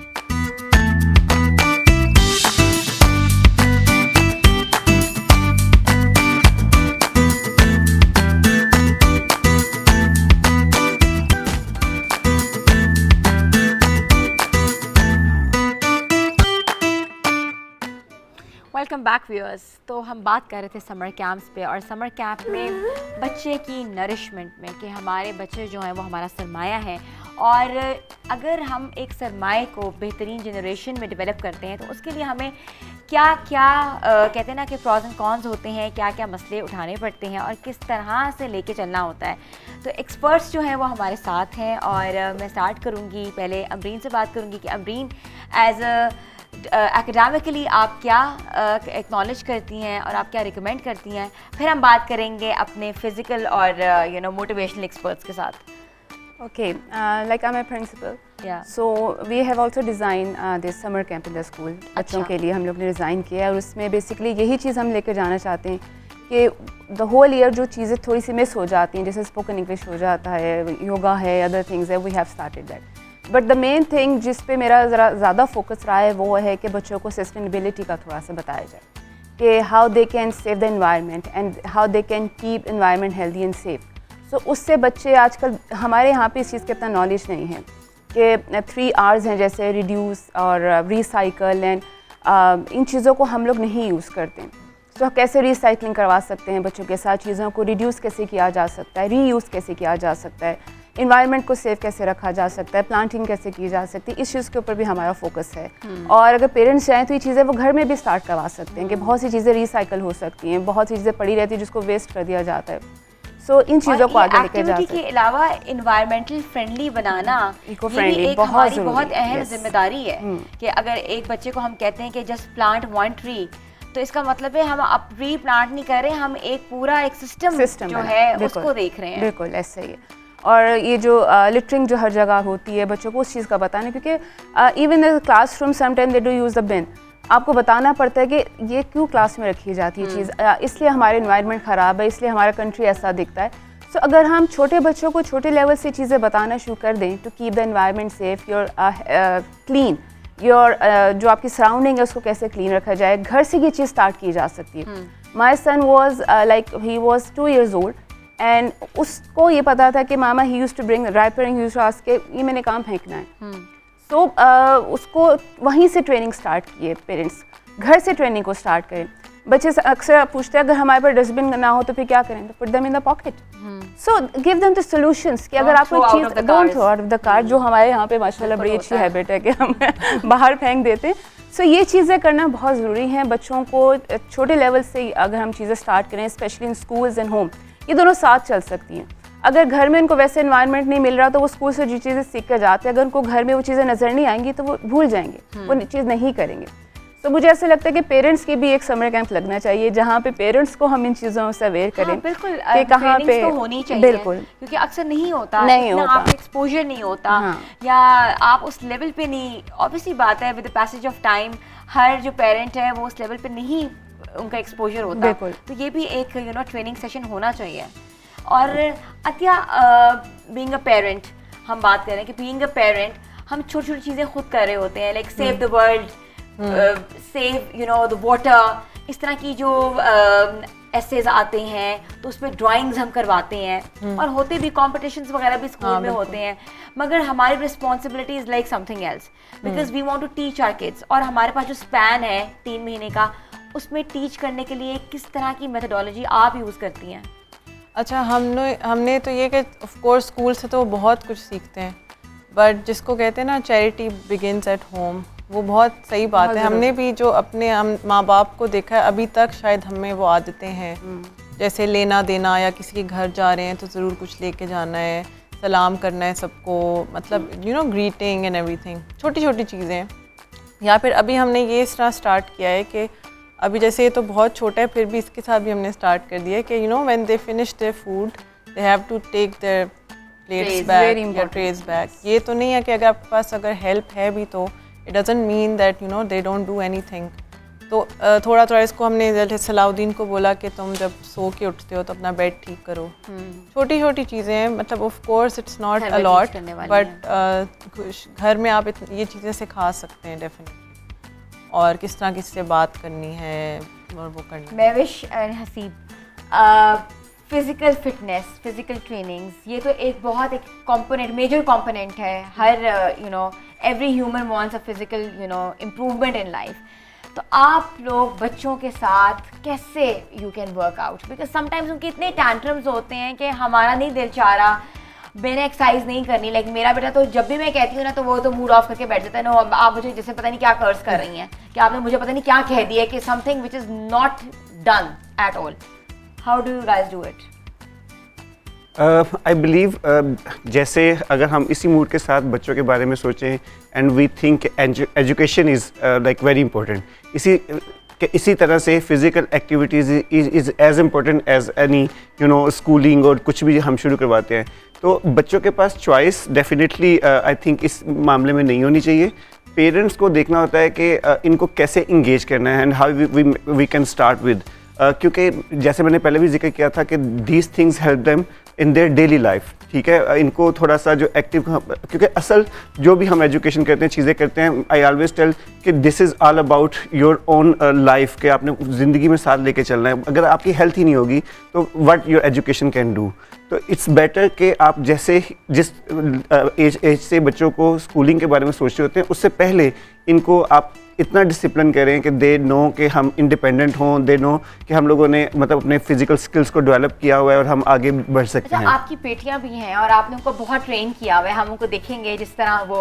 Welcome back viewers. तो हम बात कर रहे थे समर कैंप्स पे और समर कैंप में बच्चे की नरिशमेंट में कि हमारे बच्चे जो हैं वो हमारा सरमाया है, और अगर हम एक सरमाए को बेहतरीन जनरेशन में डेवलप करते हैं तो उसके लिए हमें क्या क्या आ, कहते हैं ना कि प्रॉज एंड कॉन्स होते हैं, क्या क्या मसले उठाने पड़ते हैं और किस तरह से लेके चलना होता है। तो एक्सपर्ट्स जो हैं वो हमारे साथ हैं और आ, मैं स्टार्ट करूँगी, पहले अमरीन से बात करूँगी कि Amreen as a academically uh, आप क्या एक्नॉलेज uh, करती हैं और आप क्या रिकमेंड करती हैं, फिर हम बात करेंगे अपने फिजिकल और यू नो मोटिवेशनल एक्सपर्ट्स के साथ। Okay, like I am a principal, so we have also design this summer camp in the school. बच्चों के लिए हम लोग ने डिज़ाइन किया है और उसमें बेसिकली यही चीज़ हम लेकर जाना चाहते हैं कि द होल ईयर जो चीज़ें थोड़ी सी मिस हो जाती हैं, जैसे स्पोकन इंग्लिश हो जाता है, योगा है, अदर थिंग्स है, we have started that. But the main thing जिस पे मेरा ज़रा ज़्यादा फोकस रहा है वो है कि बच्चों को सस्टेनेबिलिटी का थोड़ा सा बताया जाए कि how they can save the environment and how they can keep environment healthy and safe. So उससे बच्चे आजकल हमारे यहाँ पे इस चीज़ का इतना नॉलेज नहीं है कि थ्री आर्स हैं जैसे रिड्यूस और रिसाइकल एंड इन चीज़ों को हम लोग नहीं यूज़ करते। तो कैसे रिसाइकलिंग करवा सकते हैं बच्चों के साथ, चीज़ों को रिड्यूस कैसे किया जा सकता है, रीयूज़ कैसे किया जा सकता है, इन्वायरमेंट को सेव कैसे रखा जा सकता है, प्लांटिंग कैसे की जा सकती है, इस चीज़ के ऊपर भी हमारा फोकस है। और अगर पेरेंट्स चाहें तो ये चीज़ें वो घर में भी स्टार्ट करवा सकते हैं कि बहुत सी चीज़ें रिसाइकल हो सकती हैं, बहुत सी चीज़ें पड़ी रहती हैं जिसको वेस्ट कर दिया जाता है। सो so, इन चीज़ों को आगे लेके जा सकते हैं। के अलावा इन्वायरमेंटल फ्रेंडली बनाना इको ये भी एक बहुत हमारी बहुत अहम yes. जिम्मेदारी है कि अगर एक बच्चे को हम कहते हैं कि जस्ट प्लांट वन ट्री, तो इसका मतलब है हम अब ट्री प्लांट नहीं कर रहे, हम एक पूरा एक सिस्टम जो है उसको देख रहे हैं। बिल्कुल ऐसा ही है। और ये जो लिटरिंग uh, जो हर जगह होती है बच्चों को उस चीज़ का बताना, क्योंकि even in classroom sometime they do use the bin, आपको बताना पड़ता है कि ये क्यों क्लास में रखी जाती है चीज़, uh, इसलिए हमारे इन्वायरमेंट ख़राब है, इसलिए हमारा कंट्री ऐसा दिखता है। सो so, अगर हम छोटे बच्चों को छोटे लेवल से चीज़ें बताना शुरू कर दें to keep the environment safe, your clean, your जो आपकी सराउंडिंग है उसको कैसे क्लीन रखा जाए, घर से ये चीज़ स्टार्ट की जा सकती है। My son was like he was two years old and उसको ये पता था कि mama he use to bring wrapper and use to ask के ये मैंने काम फेंकना है। सो so, uh, उसको वहीं से ट्रेनिंग स्टार्ट किए, पेरेंट्स घर से ट्रेनिंग को स्टार्ट करें। बच्चे अक्सर पूछते हैं अगर हमारे पास डस्टबिन ना हो तो फिर क्या करें, तो put them in the pocket. So give them the solutions कि अगर आपको चीज़ don't throw out of the car, जो हमारे यहाँ पे माशाल्लाह बड़ी अच्छी हैबिट है कि हम बाहर फेंक देते हैं। सो so, ये चीज़ें करना बहुत ज़रूरी हैं बच्चों को छोटे लेवल से। अगर हम चीज़ें स्टार्ट करें specially in schools and home, ये दोनों साथ चल सकती हैं। अगर घर में उनको वैसे इन्वायरमेंट नहीं मिल रहा तो वो स्कूल से जो चीज़ें सीख कर जाते हैं, अगर उनको घर में वो चीज़ें नज़र नहीं आएंगी तो वो भूल जाएंगे, वो चीज़ नहीं करेंगे। तो मुझे ऐसा लगता है कि पेरेंट्स की भी एक समर कैंप लगना चाहिए जहाँ पे पेरेंट्स को हम इन चीज़ों से अवेयर करें। हाँ, बिल्कुल कि कहाँ पे तो होनी चाहिए, बिल्कुल, क्योंकि अक्सर नहीं होता, नहीं होता, आप एक्सपोजर नहीं होता। हाँ। या आप उस लेवल पे नहीं, ऑब्वियसली बात है with the passage of time हर जो पेरेंट है वो उस लेवल पे नहीं उनका एक्सपोजर होता, तो ये भी एक यू नो ट्रेनिंग सेशन होना चाहिए। और अतिया बीइंग अ पेरेंट हम बात कर रहे हैं कि बीइंग अ पेरेंट हम छोटी छोटी चीज़ें खुद कर रहे होते हैं, like save the world, save you know the water, इस तरह की जो एसेज आते हैं तो उसमें ड्राइंग्स हम करवाते हैं और होते भी कॉम्पिटिशन्स वगैरह भी स्कूल में होते हैं, मगर हमारी responsibility is like something else because we want to teach our kids. और हमारे पास जो स्पैन है तीन महीने का, उसमें टीच करने के लिए किस तरह की मेथडोलॉजी आप यूज़ करती हैं? अच्छा, हमने हमने तो ये कि ऑफ कोर्स स्कूल से तो बहुत कुछ सीखते हैं, बट जिसको कहते हैं ना चैरिटी बिगिंस एट होम, वो बहुत सही बात है। हमने भी जो अपने हम माँ बाप को देखा है अभी तक, शायद हमें वो आदतें हैं, जैसे लेना देना या किसी के घर जा रहे हैं तो ज़रूर कुछ लेके जाना है, सलाम करना है सबको, मतलब you know greeting and everything, छोटी छोटी चीज़ें। या फिर अभी हमने ये इस तरह स्टार्ट किया है कि अभी जैसे ये तो बहुत छोटा है, फिर भी इसके साथ भी हमने स्टार्ट कर दिया है कि you know when they finish their food they have to take their plates back या ट्रेज बैक। ये तो नहीं है कि अगर आपके पास अगर हेल्प है भी तो it doesn't mean that you know they don't do anything. तो थोड़ा थोड़ा इसको हमने जैसे सलाउद्दीन को बोला कि तुम जब सो के उठते हो तो अपना बेड ठीक करो, छोटी छोटी चीज़ें हैं, मतलब of course it's not a lot, but घर में आप ये चीज़ें सिखा सकते हैं डेफिनेटली, और किस तरह किससे बात करनी है और वो करनी है। Mahwish and Haseeb, physical fitness, physical trainings, ये तो एक बहुत एक कंपोनेंट, मेजर कंपोनेंट है हर you know every human wants a physical you know improvement in life. तो आप लोग बच्चों के साथ कैसे you can work out, because sometimes उनके इतने टैंट्रम्स होते हैं कि हमारा नहीं दिल चाह रहा, मैंने एक्सरसाइज नहीं करनी, लाइक मेरा बेटा तो जब भी मैं कहती हूँ ना तो वो तो मूड ऑफ करके बैठ जाता है, नो आप मुझे जैसे पता नहीं क्या कर्ज कर रही हैं कि आपने मुझे पता नहीं क्या कह दिया कि something which is not done at all. How do you guys do it? I believe जैसे अगर हम इसी मूड के साथ बच्चों के बारे में सोचें and we think education is like very important, इसी कि इसी तरह से physical activities is as important as any you know schooling और कुछ भी हम शुरू करवाते हैं। तो बच्चों के पास चॉइस डेफिनेटली आई थिंक इस मामले में नहीं होनी चाहिए। पेरेंट्स को देखना होता है कि uh, इनको कैसे इंगेज करना है and how we we can start with. क्योंकि जैसे मैंने पहले भी जिक्र किया था कि these things help them in their daily life, ठीक है। इनको थोड़ा सा जो एक्टिव, क्योंकि असल जो भी हम एजुकेशन करते हैं, चीज़ें करते हैं, आई ऑलवेज टेल कि this is all about your own life, के आपने ज़िंदगी में साथ लेके चलना है। अगर आपकी हेल्थ ही नहीं होगी तो what your education can do. तो इट्स बेटर कि आप जैसे जिस एज एज से बच्चों को स्कूलिंग के बारे में सोच रहे होते हैं, उससे पहले इनको आप इतना डिसिप्लिन करें कि दे नो कि हम इंडिपेंडेंट हों, दे नो कि हम लोगों ने मतलब अपने फिजिकल स्किल्स को डेवलप किया हुआ है और हम आगे बढ़ सकते अच्छा, हैं। आपकी बेटियां भी हैं और आपने उनको बहुत ट्रेन किया हुआ है, हम उनको देखेंगे जिस तरह वो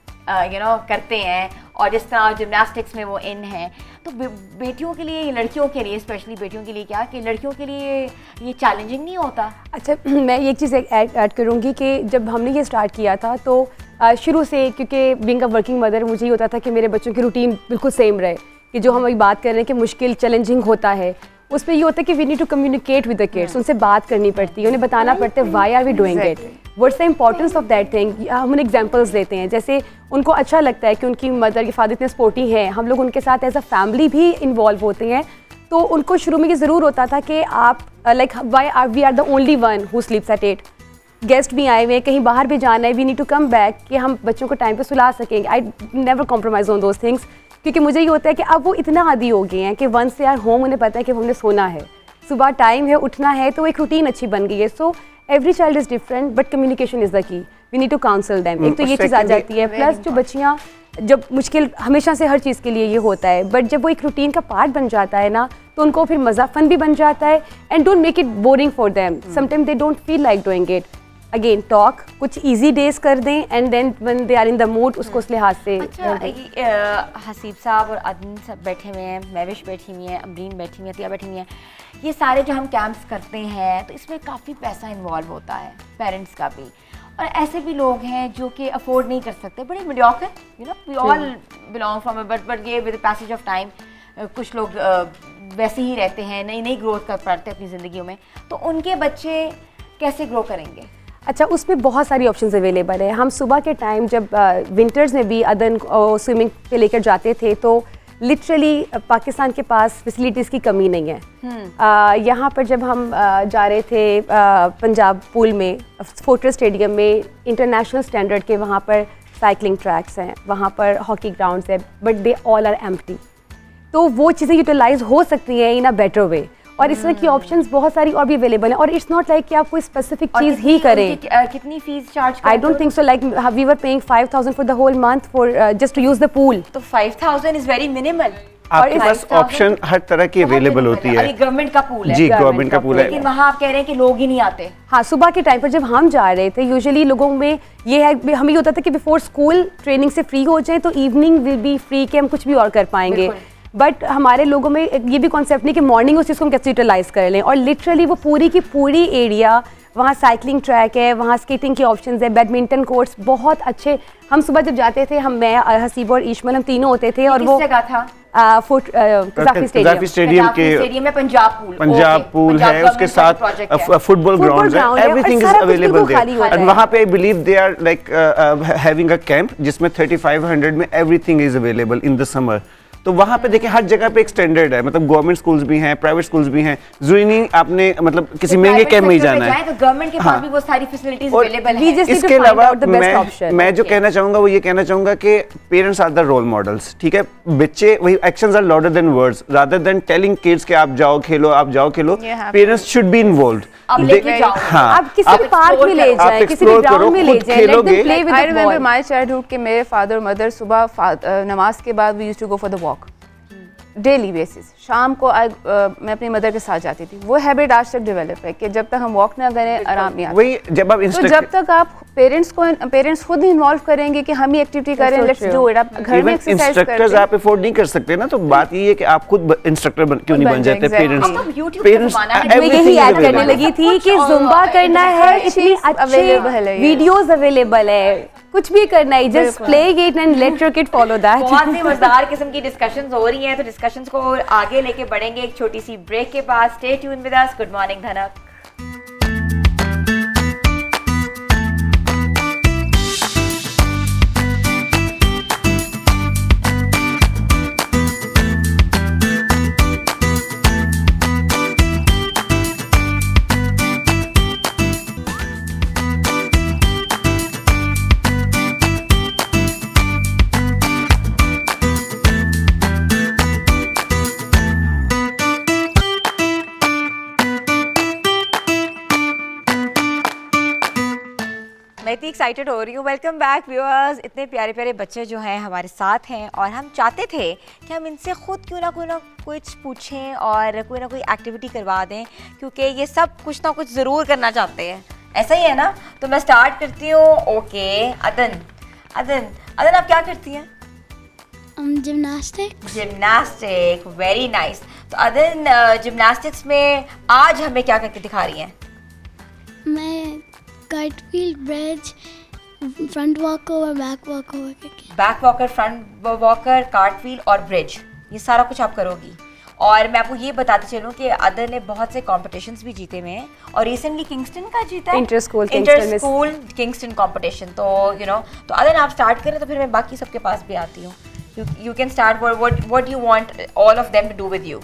यू नो करते हैं और जिस तरह जिम्नास्टिक्स में वो इन हैं। तो बे, बेटियों के लिए, लड़कियों के लिए, स्पेशली बेटियों के लिए क्या कि लड़कियों के लिए ये चैलेंजिंग नहीं होता? अच्छा, मैं एक चीज़ ऐड ऐड करूँगी कि जब हमने ये स्टार्ट किया था तो शुरू से, क्योंकि बीइंग अ वर्किंग मदर, मुझे ये होता था कि मेरे बच्चों की रूटीन बिल्कुल सेम रहे, कि जो हम अभी बात कर रहे हैं कि मुश्किल चैलेंजिंग होता है, उस पर ये होता है कि we need to communicate with the kids, उनसे बात करनी पड़ती है, उन्हें बताना पड़ता है why are we doing it, what's the importance of that thing. हम एग्जांपल्स देते हैं, जैसे उनको अच्छा लगता है कि उनकी मदर के फादर इतने स्पोर्टी हैं, हम लोग उनके साथ एज अ फैमिली भी इन्वॉल्व होते हैं। तो उनको शुरू में ये ज़रूर होता था कि आप like why are we are the only one who sleeps at eight, guest भी आए हुए हैं, कहीं बाहर भी जाना है, we need to come back, कि हम बच्चों को टाइम पे सुला सकेंगे। I never compromise on those things, क्योंकि मुझे ये होता है कि अब वो इतना आदी हो गए हैं कि वंस दे आर होम उन्हें पता है कि हमने सोना है, सुबह टाइम है, उठना है, तो एक रूटीन अच्छी बन गई है। So every child is different but communication is the key, we need to counsel them. एक तो ये चीज़ आ जाती है, प्लस जो बच्चियाँ, जब मुश्किल हमेशा से हर चीज़ के लिए ये होता है, बट जब वो एक रूटीन का पार्ट बन जाता है ना, तो उनको फिर मज़ा फन भी बन जाता है। And don't make it boring for them, sometime they don't feel like doing it. Again talk, कुछ इजी डेज कर दें and then when they are in the mood उसको उस लिहाज से। अच्छा, ये हसीब साहब और अदन सब बैठे हुए हैं, महविश बैठी हुई हैं, अमरीन बैठी हुई हैं, तिया बैठी हुई हैं, ये सारे जो हम कैंप्स करते हैं तो इसमें काफ़ी पैसा इन्वॉल्व होता है, पेरेंट्स का भी, और ऐसे भी लोग हैं जो कि अफोर्ड नहीं कर सकते, बड़े mediocre, you know, we all belong from, but but ये विद पैसेज ऑफ टाइम कुछ लोग uh, वैसे ही रहते हैं, नई नई ग्रोथ कर पाते हैं अपनी ज़िंदगियों में, तो उनके बच्चे कैसे ग्रो करेंगे? अच्छा, उसमें बहुत सारी ऑप्शंस अवेलेबल है। हम सुबह के टाइम जब विंटर्स में भी अदन स्विमिंग पे लेकर जाते थे, तो लिटरली पाकिस्तान के पास फैसिलिटीज़ की कमी नहीं है। uh, यहाँ पर जब हम uh, जा रहे थे uh, पंजाब पूल में, फोर्ट्रेस स्टेडियम में, इंटरनेशनल स्टैंडर्ड के वहाँ पर साइकिलिंग ट्रैक्स हैं, वहाँ पर हॉकी ग्राउंड्स हैं, but they all are empty. तो वो चीज़ें यूटिलाइज हो सकती हैं इन अ बेटर वे, और इस तरह की ऑप्शंस बहुत सारी और भी अवेलेबल हैं। और इट्स नॉट लाइक कि आप कोई स्पेसिफिक चीज़ ही करें। कितनी fees charge? I don't think so, like we were paying five thousand for the whole month for just to use the pool. तो five thousand is very minimal. आपके पास option हर तरह की अवेलेबल होती है। गवर्नमेंट का पूल है। जी, government का पूल है, लेकिन वहाँ आप कह रहे हैं कि लोग ही नहीं आते। हाँ, सुबह के टाइम पर जब हम जा रहे थे, यूजुअली लोगों में ये है, हमें ये होता था कि बिफोर स्कूल ट्रेनिंग से फ्री हो जाए तो इवनिंग विल बी फ्री, कि हम कुछ भी और कर पाएंगे। बट हमारे लोगों में ये भी कॉन्सेप्ट नहीं कि मॉर्निंग उस चीज़ को हम कैसे यूटिलाइज कर लें, और लिटरली वो पूरी की पूरी एरिया, वहाँ साइकिलिंग ट्रैक है, वहाँ स्केटिंग के ऑप्शंस है, बैडमिंटन कोर्ट्स बहुत अच्छे। हम सुबह जब जाते थे, हम मैं हसीब और ईशमल हम तीनों होते थे, और वो जगह था कज़ाफ़ी कज़ाफ़ी स्टेडियम के स्टेडियम में पंजाब पूल पंजाब पूल है, उसके साथ फुटबॉल ग्राउंड है, everything is available there. And वहाँ पे I believe they are like having a camp जिसमें थर्टी फाइव हंड्रेड में everything is available in the summer. तो वहाँ पे देखिए हर जगह पे एक स्टैंडर्ड है, मतलब गवर्नमेंट स्कूल्स भी हैं, प्राइवेट स्कूल्स भी हैं, जरूरी नहीं आपने मतलब किसी महंगे कैंप में ही जाना है। तो गवर्नमेंट के पास भी वो सारी फैसिलिटीज अवेलेबल है। इसके अलावा मैं मैं जो कहना चाहूँगा वो ये कहना चाहूँगा कि parents are the role models, ठीक है। बच्चे वही actions are louder than words, rather than telling kids कि आप जाओ खेलो, आप जाओ खेलो, पेरेंट्स शुड बी इन्वॉल्वड। अब लेके जाओ, हाँ, आप किसी भी पार्क में ले जाएं, किसी भी ग्राउंड में ले जाएं, let them play with the ball. I remember my childhood के मेरे फादर और मदर सुबह नमाज के बाद we used to go for the walk daily basis. शाम को आ, आ, मैं अपनी मदर के साथ जाती थी। वो हैबिट आज तक डेवलप है कि जब तक हम वॉक ना करें आराम नहीं आता। वही जब आप तो जब तक आप पेरेंट्स को पेरेंट्स खुद इन्वॉल्व करेंगे कि हम ही एक्टिविटी करें, लेट्स डू इट। आप घर में एक्सरसाइज करते हैं, इंस्ट्रक्टर्स आप अफोर्ड नहीं कर सकते ना, तो बात ये है कि आप खुद इंस्ट्रक्टर बन, क्यों नहीं बन जाते पेरेंट्स। पेरेंट्स मैं यही ऐड करने लगी थी कि जुम्बा करना है, इतनी अच्छी वीडियोस अवेलेबल है, कुछ भी करना है, just play it and let your kid follow that. बहुत ही मजेदार किस्म की डिस्कशंस हो रही हैं, तो डिस्कशंस को आगे लेके बढ़ेंगे एक छोटी सी ब्रेक के बाद। Stay tune with us. Good morning Dhanak. मैं इतनी एक्साइटेड हो रही हूँ। Welcome back viewers. इतने प्यारे प्यारे बच्चे जो हैं हमारे साथ हैं और हम चाहते थे कि हम इनसे खुद क्यों ना कोई ना कुछ पूछें और कोई ना कोई एक्टिविटी करवा दें, क्योंकि ये सब कुछ ना कुछ ज़रूर करना चाहते हैं। ऐसा ही है ना? तो मैं स्टार्ट करती हूँ। ओके अदन, अदन अदन आप क्या करती हैं? जिम्नास्टिक्स। Gymnastic, very nice. तो अदन जिम्नास्टिक्स में आज हमें क्या करके दिखा रही हैं? मैं कार्टव्हील, ब्रिज, फ्रंट वॉकर और बैक वॉकर करके। Back walker, front walker, cartwheel और ब्रिज, ये सारा कुछ आप करोगी। और मैं आपको ये बताते चलूँ कि अदर ने बहुत से कॉम्पिटिशन्स भी जीते हुए हैं और रिसेंटली किंगस्टन का जीता है, inter school inter school Kingston competition. तो यू नो तो अदर आप स्टार्ट करें तो फिर मैं बाकी सबके पास भी आती हूँ। You can start. What what you want all of them to do with you?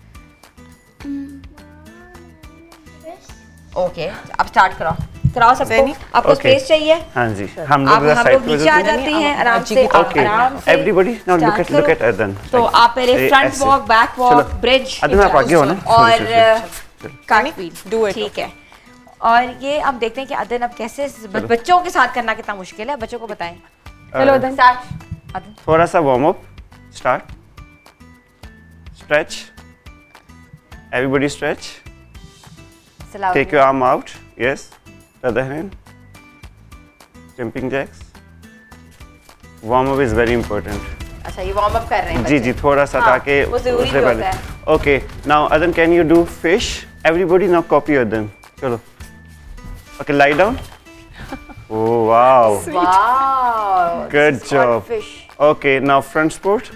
Okay अब स्टार्ट कराओ कराओ सबको। आपको स्पेस चाहिए? हाँ जी, हम लोग हम लोग नीचे आ जाते हैं आराम से। Okay everybody now look at look at Adan. तो आप पहले front walk, back walk, bridge Adan आप आगे हो ना और कार्टव्हील। Do it. ठीक है। और ये अब देखते हैं कि अदन अब कैसे बच्चों के साथ करना कितना मुश्किल है, बच्चों को बताएं। चलो अदन स्टार्ट। अदन थोड़ा सा warm up. Start. Stretch, everybody stretch. Take your arm out. Yes. The other hand. Jumping jacks. Warm up is very important. अच्छा ये वार्म अप कर रहे हैं जी जी थोड़ा सा ताकि वो जरूरी भी होता है। Okay. Now Adan, can you do fish? Everybody now copy Adan. चलो. Okay, lie down. Oh wow. Wow. Good job. Fish. Okay, now front sport.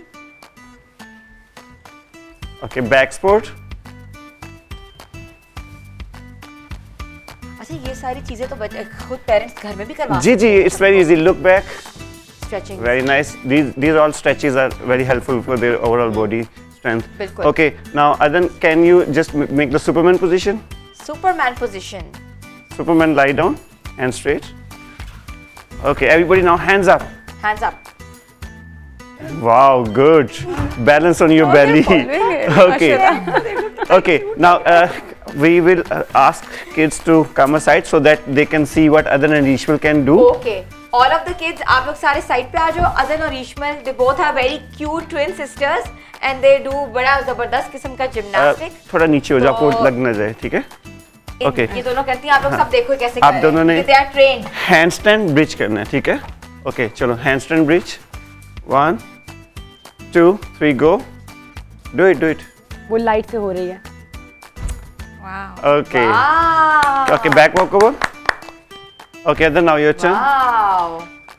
Okay, back sport. अच्छा ये सारी चीजें तो खुद पेरेंट्स घर में भी करवा जी जी it's very easy. Look back. Stretching. Very nice. These these all stretches are very helpful for their overall body strength. बिल्कुल। Okay, now Adan, can you just m- make the Superman position? Superman position. Superman, lie down and straight. Okay, everybody now hands up. Hands up. Wow, good. Balance on your belly. Okay. Okay, now uh, we will uh, ask kids to come aside so that they can see what Adan and Ishmael can do. Okay. All of the kids, आप लोग सारे side पे आ जाओ। अदन और ईशमल, they both are very cute twin sisters and they do बड़ा जबरदस्त किस्म का जिम्नास्टिक। uh, थोड़ा नीचे हो जाओ, आपको लग न जाए, ठीक है? Okay. ये दोनों करती हैं, आप लोग सब देखो कैसे आप दोनों ने they are trained। Handstand bridge करना है, ठीक है? ओके चलो handstand bridge. One two three go. Do it do it. वो लाइट से हो रही है। Okay okay back walk over. Okay then now your turn. Wow.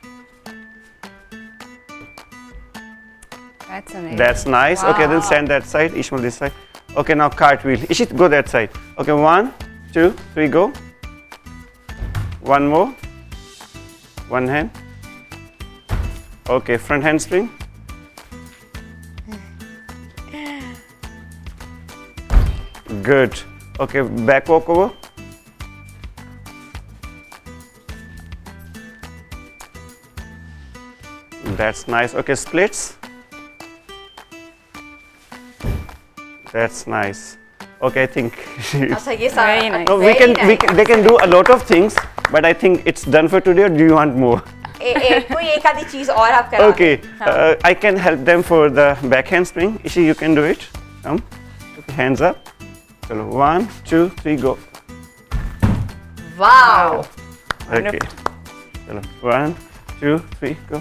That's amazing. That's nice. Okay, then stand that side. Ishmael this side. Okay, now cartwheel. Ishit, go that side. Okay, one, two, three, go. One more. One hand. Okay, front handspring. Good. Okay, back walk over. That's nice. Okay, splits. That's nice. Okay, I think. अच्छा ये सारा Very nice. No, we can, we can. They can do a lot of things, but I think it's done for today. Or do you want more? ए, ए, कोई एक आधी चीज और आप करा Okay, uh, I can help them for the back handspring. Ishi, you can do it. Come. Okay, hands up. Chalo, one, two, three, go. Wow Okay. Chalo, one, two, three, go.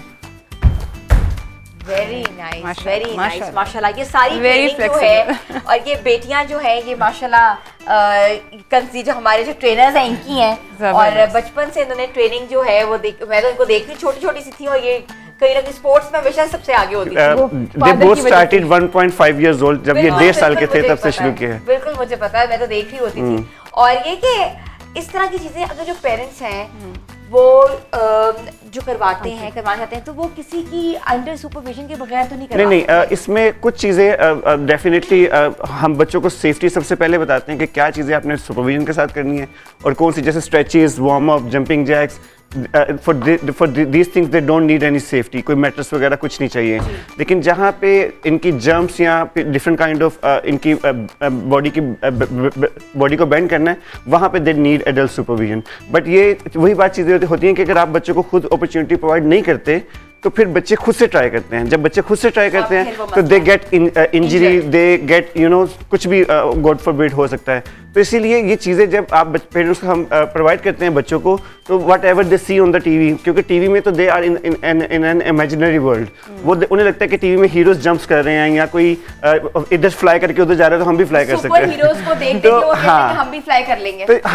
Very nice माशा- very nice माशाल्लाह। माशाल्लाह। ये सारी Very training जो है और ये बेटियां जो है ये माशाल्लाह कंसी जो हमारे जो ट्रेनर्स हैं इनकी हैं और जबरदस्त। बचपन से इन्होंने ट्रेनिंग जो है वो देख मैं तो इनको देख रही छोटी छोटी सी थी और ये कहीं ना कहीं स्पोर्ट्स में हमेशा सबसे आगे होती थी। Uh, they both started one point five years old. जब ये बिल्कुल, डेढ़ साल के बिल्कुल थे मुझे तब से पता शुरू है। किया है। बिल्कुल मुझे पता है, मैं तो देख रही होती थी। और ये कि इस तरह की चीजें अगर जो पेरेंट्स हैं वो अ, जो करवाते हैं करवाना चाहते हैं तो वो किसी की अंडर सुपरविजन के बगैर तो नहीं नहीं करवा नहीं अ, इसमें कुछ चीज़ें डेफिनेटली हम बच्चों को सेफ्टी सबसे पहले बताते हैं कि क्या चीज़ें आपने सुपरविजन के साथ करनी है और कौन सी जैसे stretches, warm up, jumping jacks, for for these things they don't need any safety, कोई मैट्रेस वगैरह कुछ नहीं चाहिए। लेकिन जहाँ पे इनकी जंप्स या डिफरेंट काइंड ऑफ इनकी बॉडी की बॉडी को बेंड करना है, वहाँ पे they need adult supervision. But ये वही बात चीज़ें होती हैं कि अगर आप बच्चों को खुद अपॉर्चुनिटी प्रोवाइड नहीं करते तो फिर बच्चे खुद से ट्राई करते हैं। जब बच्चे खुद से ट्राई करते हैं तो they get injury, they get you know कुछ भी गॉड फॉरबिड हो सकता है। तो इसीलिए ये चीज़ें जब आप पेरेंट्स को हम प्रोवाइड uh, करते हैं बच्चों को, तो whatever they see on the TV, क्योंकि टीवी में तो they are in in in an imaginary world, वो उन्हें लगता है कि टीवी में हीरोज जंप्स कर रहे हैं या कोई uh, इधर फ्लाई करके उधर जा रहे हैं तो हम भी फ्लाई कर सकते हैं। हीरोज को देख देख के वो कहते हैं कि हम भी फ्लाई कर लेंगे। तो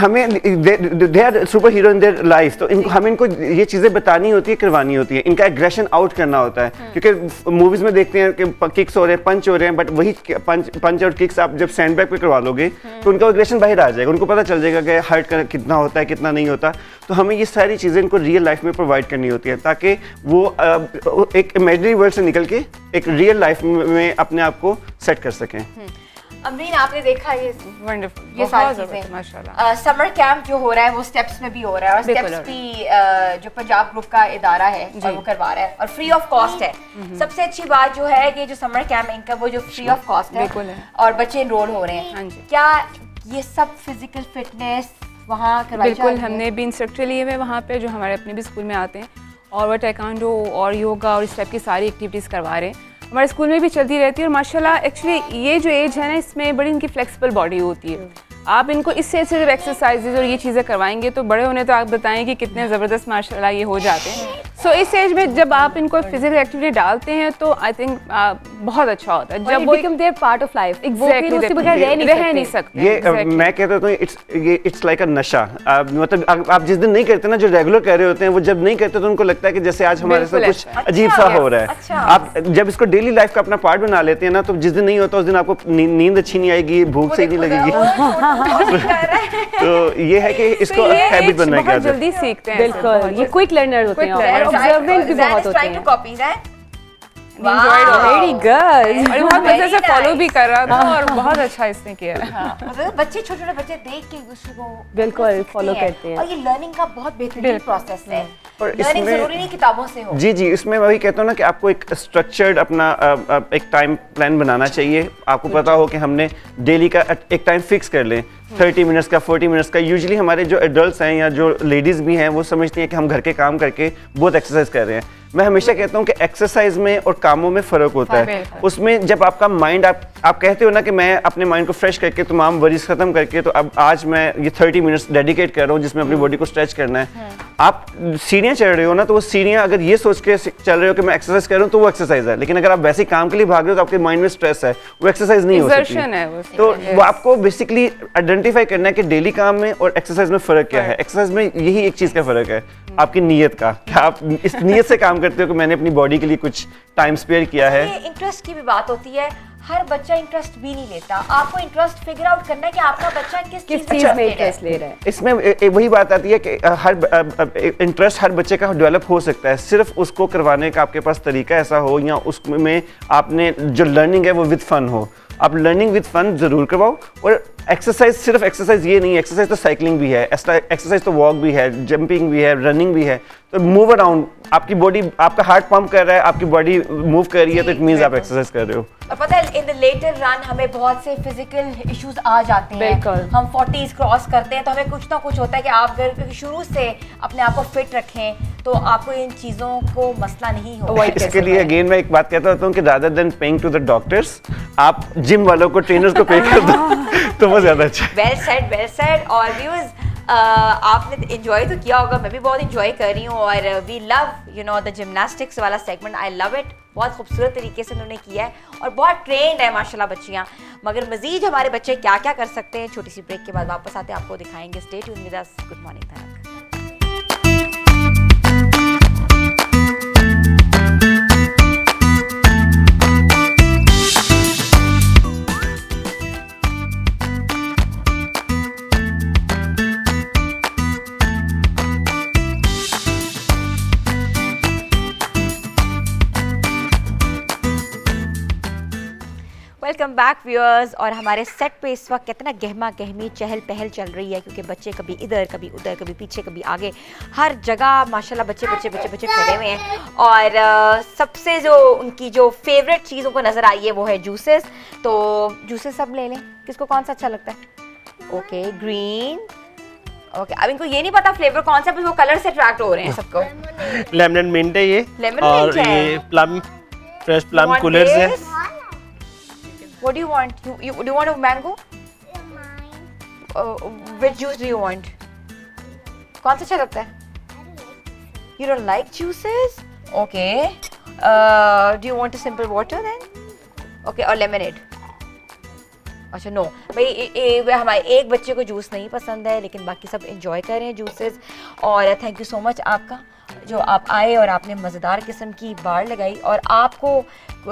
हमें they are superhero in their life, तो इनको हमें इनको ये चीज़ें बतानी होती है, करवानी होती है, इनका एग्रेशन आउट करना होता है। क्योंकि मूवीज में देखते हैं कि किक्स हो रहे हैं, पंच हो रहे हैं, बट वही पंच पंच और किक्स आप जब सैंडबैग पे करवा लोगे तो उनका एग्रेशन बाहर आ जाएगा, उनको पता चल जाएगा कि हर्ट कर कितना होता है कितना नहीं होता। तो हमें ये सारी चीज़ें इनको रियल लाइफ में प्रोवाइड करनी होती है ताकि वो एक इमेजिनरी वर्ल्ड से निकल के एक रियल लाइफ में अपने आप को सेट कर सकें। अमरीन, आपने देखा ये वंडरफुल ये सारी चीजें माशाल्लाह। समर कैंप जो हो रहा है वो स्टेप्स में भी हो रहा है, और स्टेप्स भी uh, जो पंजाब ग्रुप का इदारा है और वो करवा रहा है और फ्री ऑफ कॉस्ट है। सबसे अच्छी बात जो है कि जो समर कैंप इनका वो जो फ्री ऑफ कॉस्ट है और बच्चे एनरोल हो रहे हैं। क्या ये सब फिजिकल फिटनेस वहाँ करवाई बिल्कुल, हमने भी इंस्ट्रक्टर लिए हुए वहाँ पे जो हमारे अपने भी स्कूल में आते हैं, और वो टेक्वांडो और योगा और इस टाइप की सारी एक्टिविटीज़ करवा रहे हैं, हमारे स्कूल में भी चलती रहती है। और माशाल्लाह एक्चुअली ये जो एज है ना, इसमें बड़ी इनकी फ्लेक्सिबल बॉडी होती है। आप इनको इससे सिर्फ एक्सरसाइजेज और ये चीज़ें करवाएंगे तो बड़े होने तो आप बताएं कि कितने ज़बरदस्त माशाल्लाह ये हो जाते हैं। सो so, इस एज में जब आप इनको फिजिकल एक्टिविटी डालते हैं तो आई थिंक बहुत अच्छा होता है। जब वो become their part of life, exactly उसके बगैर रह नहीं रह नहीं सकते। ये exactly. मैं कहता हूँ इट्स ये इट्स लाइक अ नशा। मतलब आप जिस दिन नहीं करते ना, जो रेगुलर कर रहे होते हैं, वो जब नहीं करते तो उनको लगता है कि जैसे आज हमारे साथ कुछ अजीब सा हो रहा है। आप जब इसको डेली लाइफ का अपना पार्ट बना लेते हैं ना, तो जिस दिन नहीं होता उस दिन आपको नींद अच्छी नहीं आएगी, भूख सही नहीं लगेगी। तो ये है कि इसको हैबिट बनना है, जल्दी सीखते हैं। बिल्कुल, ये क्विक लर्नर होते हैं और ऑब्जर्वेंट भी बहुत होते हैं। वेरी गुड, और बहुत मजे से फॉलो भी कर रहा था और बहुत अच्छा इसने किया। मतलब बच्चे, छोटे छोटे बच्चे देख के दूसरे को बिल्कुल फॉलो करते हैं, और ये लर्निंग का बहुत बेहतरीन प्रोसेस है। लर्निंग जरूरी नहीं किताबों से हो। जी जी, इसमें मैं वही कहता हूँ ना कि आपको एक स्ट्रक्चर्ड अपना एक टाइम प्लान बनाना चाहिए। आपको पता हो कि हमने डेली का एक टाइम फिक्स कर लें, थर्टी मिनट्स का, फोर्टी मिनट्स का। यूजुअली हमारे जो एडल्ट्स हैं या जो लेडीज़ भी हैं वो समझती हैं कि हम घर के काम करके बहुत एक्सरसाइज कर रहे हैं। मैं हमेशा कहता हूँ कि एक्सरसाइज में और कामों में फ़र्क होता है। उसमें जब आपका माइंड, आप आप कहते हो ना कि मैं अपने माइंड को फ्रेश करके तमाम वरीज ख़त्म करके, तो अब आज मैं ये थर्टी मिनट्स डेडिकेट कर रहा हूँ जिसमें अपनी बॉडी को स्ट्रेच करना है। आप सीढ़ियाँ चढ़ रहे हो ना, तो वो सीढ़ियाँ अगर ये सोच के चल रहे हो कि मैं एक्सरसाइज कर रहा हूँ तो वो एक्सरसाइज है। लेकिन अगर आप वैसे काम के लिए भाग रहे हो तो आपके माइंड में स्ट्रेस है, वो एक्सरसाइज नहीं हो सकती। तो वो आपको बेसिकली आइडेंटिफाई करना है कि डेली काम में और एक्सरसाइज में फ़र्क क्या है। एक्सरसाइज में यही एक चीज़ का फ़र्क है, आपकी नीयत का। क्या आप इस नीयत से काम करते हो कि मैंने अपनी बॉडी के लिए कुछ टाइम स्पेयर किया है। इंटरेस्ट की भी बात होती है, हर बच्चा इंटरेस्ट भी नहीं लेता। आपको इंटरेस्ट फिगर आउट करना है कि आपका बच्चा किस किस चीज में इंटरेस्ट ले रहा है। इसमें ए, ए, वही बात आती है कि हर इंटरेस्ट हर बच्चे का डेवलप हो सकता है, सिर्फ उसको करवाने का आपके पास तरीका ऐसा हो या उसमें आपने जो लर्निंग है वो विद फन हो। आप लर्निंग विद फन जरूर करवाओ। और एक्सरसाइज, सिर्फ एक्सरसाइज ये नहीं है, एक्सरसाइज तो साइकिलिंग भी है, एक्सरसाइज तो वॉक भी है, जंपिंग भी है, रनिंग भी है। तो मूव अराउंड, आपकी बॉडी, आपका हार्ट पंप कर रहा है, आपकी बॉडी मूव कर रही है, तो इट मींस आप एक्सरसाइज कर रहे हो। और पता है इन द लेटर रन हमें बहुत से फिजिकल इश्यूज आ जाते हैं। हम फोर्टीज क्रॉस करते हैं तो हमें कुछ ना कुछ होता है कि आप अगर शुरू से अपने आप को फिट रखें तो आपको इन चीज़ों को मसला नहीं होगा। इसके लिए अगेन मैं एक बात कहता हूँ कि rather than paying to the doctors, आप जिम वालों को, ट्रेनर्स को पे कर दो तो वो ज़्यादा अच्छा। Well said, well said. और व्यूअर्स, आपने एंजॉय तो किया होगा, मैं भी बहुत एंजॉय कर रही हूँ। और we love you know the gymnastics वाला सेगमेंट, आई लव इट। बहुत खूबसूरत तरीके से उन्होंने किया है और बहुत ट्रेंड है माशाल्लाह बच्चियाँ। मगर मजीद हमारे बच्चे क्या क्या कर सकते हैं, छोटी सी ब्रेक के बाद वापस आते हैं, आपको दिखाएंगे। Stay tuned with us. Good morning Dhanak. Welcome back viewers. और हमारे सेट पे इस वक्त कितना गहमा गहमी चहल पहल चल रही है, क्योंकि बच्चे कभी इधर कभी उधर कभी पीछे कभी आगे, हर जगह माशाल्लाह बच्चे बच्चे बच्चे बच्चे खड़े हुए हैं। और uh, सबसे जो उनकी जो फेवरेट चीज़ उनको नज़र आई है वो है जूसेस। तो जूसेस सब ले लें, किसको कौन सा अच्छा लगता है? Okay green. ओके अब इनको ये नहीं पता फ्लेवर कौन सा, वो कलर से अट्रैक्ट हो रहे हैं सबको। लेमन मिंट है ये, लेमन और मिंट है, ये प्लम फ्रेश प्लम कूलर्स है। What do you want? You, you do you want a mango? Uh, which juice do you want? कौन सा अच्छा लगता है? You don't like juices? Okay. Uh, do you want a simple water then? Okay, और lemonade. अच्छा no भाई, हमारे एक बच्चे को जूस नहीं पसंद है, लेकिन बाकी सब इंजॉय कर रहे हैं जूसेस। और थैंक यू सो मच आपका, जो आप आए और आपने मज़ेदार किस्म की बार लगाई। और आपको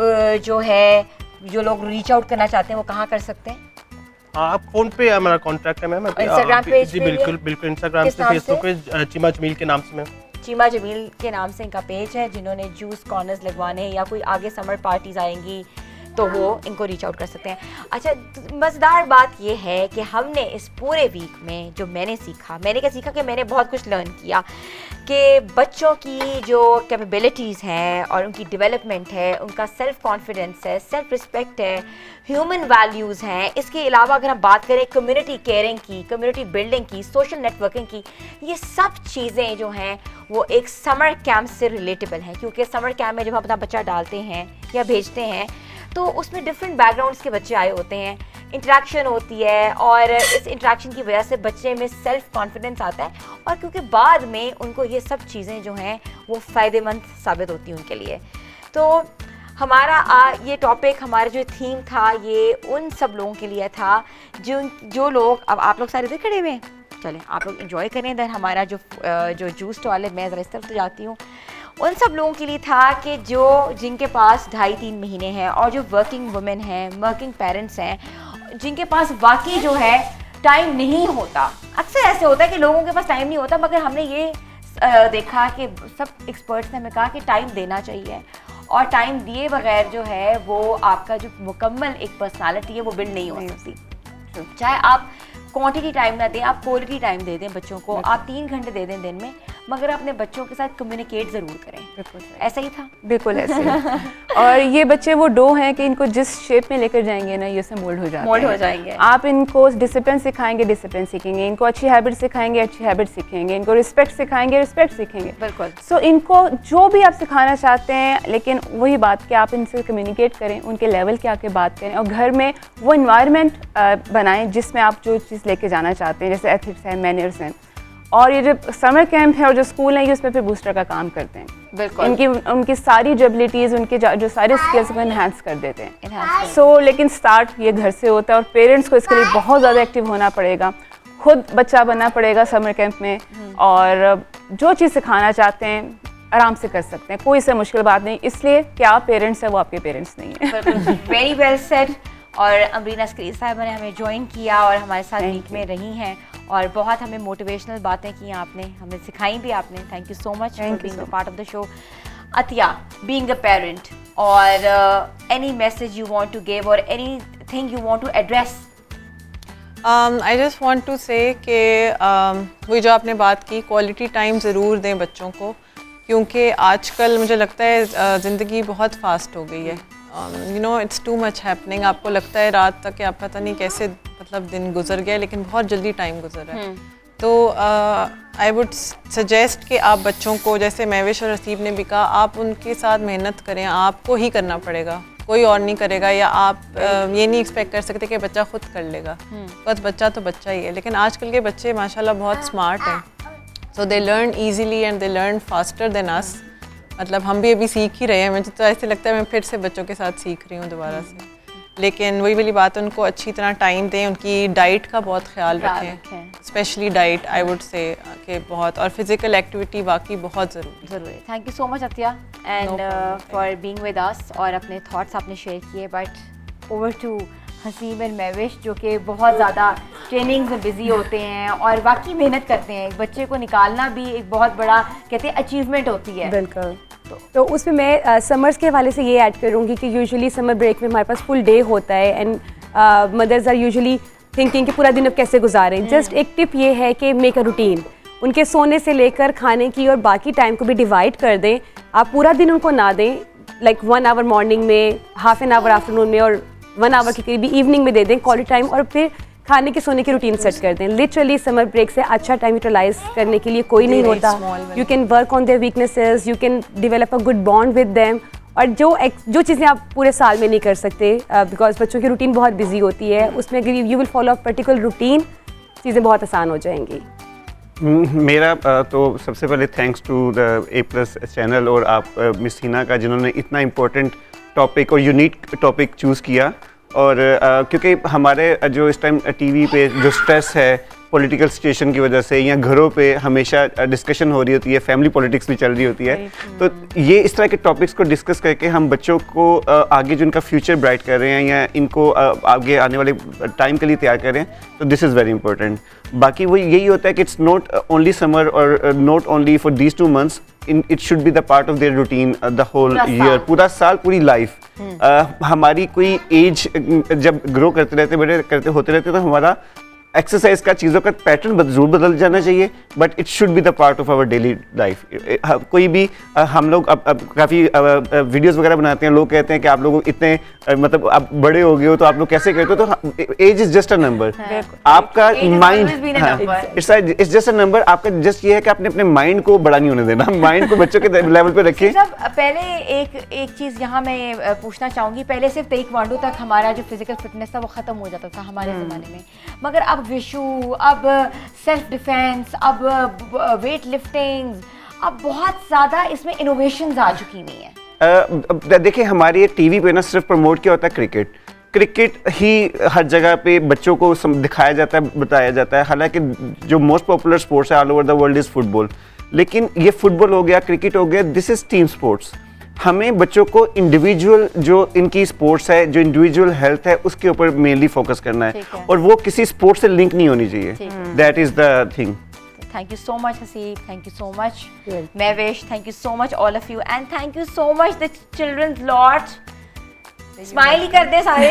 जो है, जो लोग रीच आउट करना चाहते हैं वो कहाँ कर सकते हैं? आप फोन पे हमारा कॉन्टैक्ट है मैम, इंस्टाग्राम पेज जी बिल्कुल बिल्कुल, इंस्टाग्राम से, फेसबुक पे चीमा जमील के नाम से मैम, चीमा जमील के नाम से इनका पेज है। जिन्होंने जूस कॉर्नर्स लगवाने हैं या कोई आगे समर पार्टीज आएंगी तो वो इनको रीच आउट कर सकते हैं। अच्छा मज़ेदार बात ये है कि हमने इस पूरे वीक में जो मैंने सीखा, मैंने क्या सीखा कि मैंने बहुत कुछ लर्न किया कि बच्चों की जो कैपेबिलिटीज़ हैं और उनकी डेवलपमेंट है, उनका सेल्फ कॉन्फिडेंस है, सेल्फ रिस्पेक्ट है, ह्यूमन वैल्यूज़ हैं। इसके अलावा अगर हम बात करें कम्युनिटी केयरिंग की, कम्युनिटी बिल्डिंग की, सोशल नेटवर्किंग की, ये सब चीज़ें जो हैं वो एक समर कैंप से रिलेटेबल हैं। क्योंकि समर कैंप में जब हम अपना बच्चा डालते हैं या भेजते हैं तो उसमें डिफरेंट बैकग्राउंड्स के बच्चे आए होते हैं, इंटरेक्शन होती है, और इस इंटरेक्शन की वजह से बच्चे में सेल्फ कॉन्फिडेंस आता है, और क्योंकि बाद में उनको ये सब चीज़ें जो हैं वो फ़ायदेमंद साबित होती हैं उनके लिए। तो हमारा आ, ये टॉपिक, हमारा जो थीम था ये उन सब लोगों के लिए था जो जो लोग, अब आप लोग सारे इधर खड़े हुए हैं, चलें आप लोग एंजॉय करें इधर हमारा जो जो जूस स्टॉल है, मैं ज़रा इस तरफ तो जाती हूँ। उन सब लोगों के लिए था कि जो जिनके पास ढाई तीन महीने हैं, और जो वर्किंग वुमेन हैं, वर्किंग पेरेंट्स हैं, जिनके पास वाकई जो है टाइम नहीं होता। अक्सर ऐसे होता है कि लोगों के पास टाइम नहीं होता, मगर हमने ये आ, देखा कि सब एक्सपर्ट्स ने हमें कहा कि टाइम देना चाहिए, और टाइम दिए बगैर जो है वो आपका जो मुकम्मल एक पर्सनालिटी है वो बिल्ड नहीं हो सकती। चाहे आप क्वांटिटी टाइम ना दें, आप क्वालिटी टाइम दे दें बच्चों को, आप तीन घंटे दे दें दिन में, मगर अपने बच्चों के साथ कम्युनिकेट ज़रूर करें। बिल्कुल ऐसा ही था, बिल्कुल ऐसे ही। और ये बच्चे वो डो हैं कि इनको जिस शेप में लेकर जाएंगे ना, ये उसमें मोल्ड हो जाते मोल्ड हो जाएंगे। आप इनको डिसिप्लिन सिखाएंगे, डिसिप्लिन सीखेंगे, इनको अच्छी हैबिट सिखाएंगे, अच्छी हैबिट सीखेंगे, इनको रिस्पेक्ट सिखाएंगे, रिस्पेक्ट सीखेंगे। बिल्कुल। सो so, इनको जो भी आप सिखाना चाहते हैं, लेकिन वही बात कि आप इनसे कम्युनिकेट करें, उनके लेवल के आके बात करें, और घर में वो इन्वायरमेंट बनाएं जिसमें आप जो चीज़ लेके जाना चाहते हैं, जैसे एथिक्स हैं, मैनर्स हैं। और ये जो समर कैंप है और जो स्कूल है, ये उसमें फिर बूस्टर का काम करते हैं। बिल्कुल। इनकी उनकी सारी जो एबिलिटीज़, उनके जो सारे स्किल्स को इन्हांस कर देते हैं। सो so, लेकिन स्टार्ट ये घर से होता है, और पेरेंट्स को इसके लिए बहुत ज़्यादा एक्टिव होना पड़ेगा, खुद बच्चा बनना पड़ेगा समर कैंप में, और जो चीज़ सिखाना चाहते हैं आराम से कर सकते हैं, कोई से मुश्किल बात नहीं। इसलिए क्या पेरेंट्स है वो आपके पेरेंट्स नहीं है। Very well said. और अमरीना अस्करी साहिबा ने हमें ज्वाइन किया और हमारे साथ वीक में रही हैं, और बहुत हमें मोटिवेशनल बातें की आपने, हमें सिखाई भी आपने। Thank you so much for being a part of the show. Atiya, being a parent, और any message you want to give और anything you want to address? I just want to say कि वही जो आपने बात की, क्वालिटी टाइम ज़रूर दें बच्चों को, क्योंकि आजकल मुझे लगता है ज़िंदगी बहुत फास्ट हो गई है। You know it's too much happening. आपको लगता है रात तक कि आप पता नहीं कैसे मतलब दिन गुजर गया, लेकिन बहुत जल्दी टाइम गुजर रहा है। तो आई वुड सजेस्ट कि आप बच्चों को, जैसे महविश और हसीब ने भी कहा, आप उनके साथ मेहनत करें, आपको ही करना पड़ेगा, कोई और नहीं करेगा, या आप uh, ये नहीं एक्सपेक्ट कर सकते कि बच्चा खुद कर लेगा। बस बच्चा तो बच्चा ही है। लेकिन आजकल के बच्चे माशाल्लाह बहुत स्मार्ट हैं, so they learn easily and they learn faster than us. मतलब हम भी अभी सीख ही रहे हैं, मुझे तो ऐसे लगता है मैं फिर से बच्चों के साथ सीख रही हूँ दोबारा से। लेकिन वही वाली बात, उनको अच्छी तरह टाइम दें, उनकी डाइट का बहुत ख्याल रखें, specially diet I would say कि बहुत, और फिजिकल एक्टिविटी वाकई बहुत ज़रूरी ज़रूरी है। Thank you so much Atiya and for being with us, और अपने थॉट्स आपने शेयर किए। But over to Haseeb and Mahwish, जो कि बहुत ज़्यादा ट्रेनिंग्स में बिजी होते हैं और वाकई मेहनत करते हैं। एक बच्चे को निकालना भी एक बहुत बड़ा कहते हैं अचीवमेंट होती है। बिल्कुल। तो उसमें मैं समर्स uh, के हवाले से ये ऐड करूँगी कि यूजुअली समर ब्रेक में हमारे पास फुल डे होता है and mothers are usually thinking कि पूरा दिन अब कैसे गुजारें। जस्ट एक टिप ये है कि मेक अ रूटीन, उनके सोने से लेकर खाने की और बाकी टाइम को भी डिवाइड कर दें। आप पूरा दिन उनको ना दें, लाइक वन आवर मॉर्निंग में, हाफ एन आवर आफ्टरनून में और वन आवर के करीब इवनिंग में दे दें क्वालिटी टाइम, और फिर खाने की सोने की रूटीन सेट कर दें। लिटरली समर ब्रेक से अच्छा टाइम यूटिलाइज करने के लिए कोई नहीं होता। You can work on their weaknesses, you can develop a good bond with them, और जो जो चीज़ें आप पूरे साल में नहीं कर सकते बिकॉज uh, बच्चों की रूटीन बहुत बिजी होती है, उसमें अगर you will follow a particular routine चीज़ें बहुत आसान हो जाएंगी। मेरा तो सबसे पहले thanks to the A plus channel और आप मिस हिना का, जिन्होंने इतना इम्पोर्टेंट टॉपिक और यूनिक टॉपिक चूज़ किया। और uh, क्योंकि हमारे जो इस टाइम टीवी पे जो स्ट्रेस है पॉलिटिकल सिचुएशन की वजह से, या घरों पे हमेशा डिस्कशन हो रही होती है, फैमिली पॉलिटिक्स भी चल रही होती है, तो ये इस तरह के टॉपिक्स को डिस्कस करके हम बच्चों को आगे जो उनका फ्यूचर ब्राइट कर रहे हैं या इनको आगे आने वाले टाइम के लिए तैयार कर रहे हैं, तो दिस इज़ वेरी इंपॉर्टेंट। बाकी वो यही होता है कि इट्स नॉट ओनली समर और not only for these two months, in it should be the part of their routine the whole year, पूरा साल, पूरी लाइफ। uh, हमारी कोई एज जब ग्रो करते रहते बड़े करते होते रहते तो हमारा एक्सरसाइज का चीज़ों का पैटर्न जरूर बदल जाना चाहिए, but it should be the part of our daily life. कोई भी uh, हम लोग अब अब काफ़ी वीडियोस वगैरह बनाते हैं, लोग कहते हैं कि आप लोग इतने uh, मतलब आप बड़े हो गए हो तो आप लोग कैसे कहते हो, तो age is just a number. आपका mind it's it's just a number. आपका जस्ट ये है कि आपने अपने माइंड को बड़ा नहीं होने देना, माइंड को बच्चों के लेवल पे रखिए। पहले एक एक चीज़ यहाँ मैं पूछना चाहूँगी, पहले सिर्फ ताइक्वांडो तक हमारा जो फिजिकल फिटनेस था वो ख़त्म हो जाता था हमारे ज़माने में, मगर अब विशु, अब सेल्फ डिफेंस, अब वेट लिफ्टिंग, अब बहुत ज़्यादा इसमें इनोवेशंस आ चुकी हुई हैं। देखिए हमारे टीवी पे ना सिर्फ प्रमोट किया होता है क्रिकेट, क्रिकेट ही हर जगह पे बच्चों को दिखाया जाता है, बताया जाता है। हालांकि जो मोस्ट पॉपुलर स्पोर्ट्स है all over the world is football, लेकिन ये फुटबॉल हो गया, क्रिकेट हो गया, दिस इज़ टीम स्पोर्ट्स। हमें बच्चों को इंडिविजुअल जो इनकी स्पोर्ट्स है, जो इंडिविजुअल हेल्थ है, उसके ऊपर मेनली फोकस करना है, है और वो किसी स्पोर्ट्स से लिंक नहीं होनी चाहिए। That is the thing. Thank you so much Haseeb, thank you so much Mahvish, thank you so much all of you, and thank you so much the children's lot. Smile ही कर दे सारे।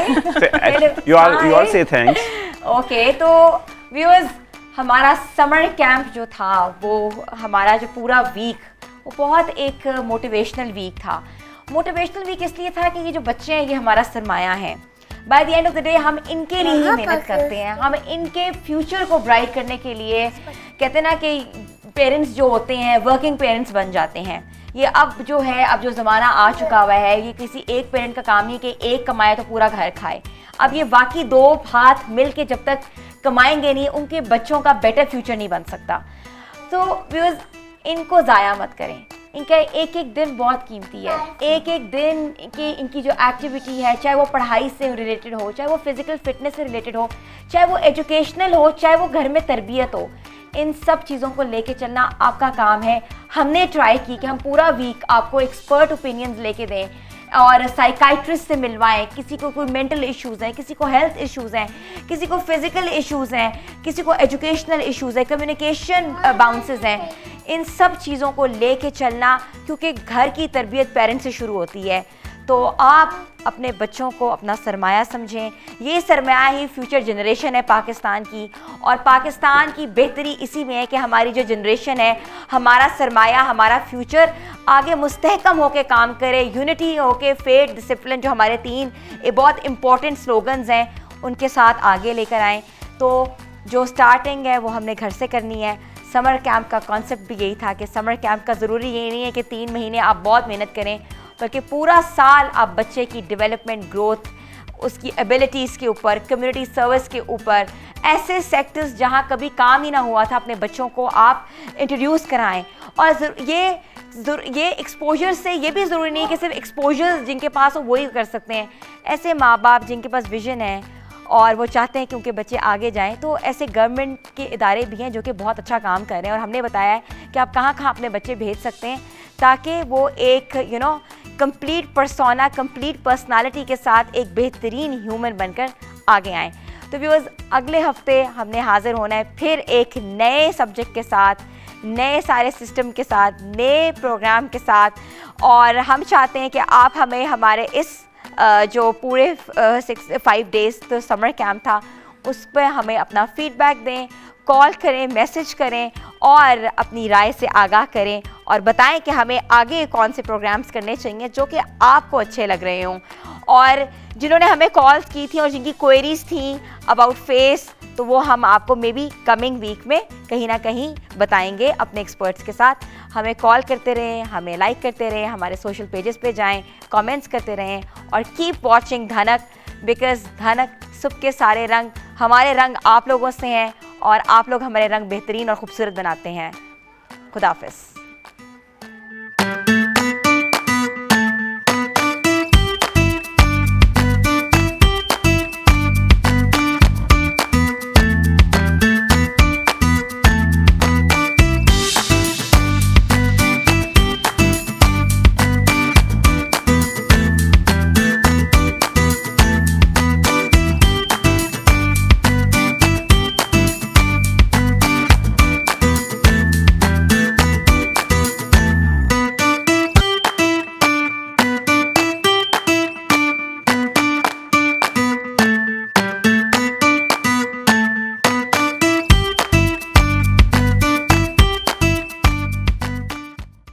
You all you all say thanks. Okay, तो viewers, हमारा summer camp जो था, वो हमारा जो पूरा वीक, वो बहुत एक मोटिवेशनल वीक था। मोटिवेशनल वीक इसलिए था कि ये जो बच्चे हैं ये हमारा सरमाया है। By the end of the day हम इनके लिए ही मेहनत करते हैं, हम इनके फ्यूचर को ब्राइट करने के लिए, कहते हैं ना कि पेरेंट्स जो होते हैं वर्किंग पेरेंट्स बन जाते हैं। ये अब जो है, अब जो ज़माना आ चुका हुआ है, ये किसी एक पेरेंट का काम नहीं कि एक कमाए तो पूरा घर खाए। अब ये बाकी दो हाथ मिल के जब तक कमाएंगे नहीं, उनके बच्चों का बेटर फ्यूचर नहीं बन सकता। तो व्यूअर्स, इनको ज़ाया मत करें, इनका एक एक दिन बहुत कीमती है। एक एक दिन की इनकी जो एक्टिविटी है, चाहे वो पढ़ाई से रिलेटेड हो, चाहे वो फिज़िकल फिटनेस से रिलेटेड हो, चाहे वो एजुकेशनल हो, चाहे वो घर में तरबियत हो, इन सब चीज़ों को लेके चलना आपका काम है। हमने ट्राई की कि हम पूरा वीक आपको एक्सपर्ट ओपिनियंस लेके दें और साइकाइट्रिस्ट से मिलवाएं। किसी को कोई मेंटल इश्यूज़ हैं, किसी को हेल्थ इश्यूज़ हैं, किसी को फिज़िकल इश्यूज़ हैं, किसी को एजुकेशनल इश्यूज़ हैं, कम्युनिकेशन बाउंसेस हैं। इन सब चीज़ों को लेके चलना, क्योंकि घर की तरबियत पेरेंट्स से शुरू होती है। तो आप अपने बच्चों को अपना सरमाया समझें। ये सरमाया ही फ्यूचर जनरेशन है पाकिस्तान की, और पाकिस्तान की बेहतरी इसी में है कि हमारी जो जनरेशन है, हमारा सरमाया, हमारा फ्यूचर आगे मुस्तहकम होकर काम करे, यूनिटी होके, फेथ, डिसिप्लिन, जो हमारे तीन ये बहुत इंपॉर्टेंट स्लोगन्स हैं, उनके साथ आगे लेकर आएँ। तो जो स्टार्टिंग है वो हमने घर से करनी है। समर कैंप का कॉन्सेप्ट भी यही था कि समर कैंप का ज़रूरी ये नहीं है कि तीन महीने आप बहुत मेहनत करें, बल्कि पूरा साल आप बच्चे की डेवलपमेंट, ग्रोथ, उसकी एबिलिटीज़ के ऊपर, कम्युनिटी सर्विस के ऊपर, ऐसे सेक्टर्स जहाँ कभी काम ही ना हुआ था, अपने बच्चों को आप इंट्रोड्यूस कराएं। और ये ये एक्सपोजर से ये भी ज़रूरी नहीं कि सिर्फ एक्सपोजर जिनके पास हो वही कर सकते हैं। ऐसे माँ बाप जिनके पास विजन है और वो चाहते हैं कि उनके बच्चे आगे जाएं, तो ऐसे गवर्नमेंट के इदारे भी हैं जो कि बहुत अच्छा काम कर रहे हैं, और हमने बताया है कि आप कहाँ कहाँ अपने बच्चे भेज सकते हैं ताकि वो एक you know complete persona, complete personality के साथ एक बेहतरीन ह्यूमन बनकर आगे आएँ। तो व्यूअर्स, अगले हफ्ते हमने हाज़िर होना है फिर एक नए सब्जेक्ट के साथ, नए सारे सिस्टम के साथ, नए प्रोग्राम के साथ। और हम चाहते हैं कि आप हमें हमारे इस जो पूरे सिक्स फाइव डेज़ तो समर कैंप था उस पर हमें अपना फीडबैक दें, कॉल करें, मैसेज करें और अपनी राय से आगाह करें और बताएं कि हमें आगे कौन से प्रोग्राम्स करने चाहिए जो कि आपको अच्छे लग रहे हों। और जिन्होंने हमें कॉल्स की थी और जिनकी क्वेरीज थी अबाउट फेस, तो वो हम आपको मे बी कमिंग वीक में कहीं ना कहीं बताएंगे अपने एक्सपर्ट्स के साथ। हमें कॉल करते रहें, हमें लाइक करते रहें, हमारे सोशल पेजेस पे जाएं, कमेंट्स करते रहें और कीप वॉचिंग धनक, बिकॉज धनक सुबह के सारे रंग, हमारे रंग आप लोगों से हैं और आप लोग हमारे रंग बेहतरीन और खूबसूरत बनाते हैं। खुदा हाफिज़।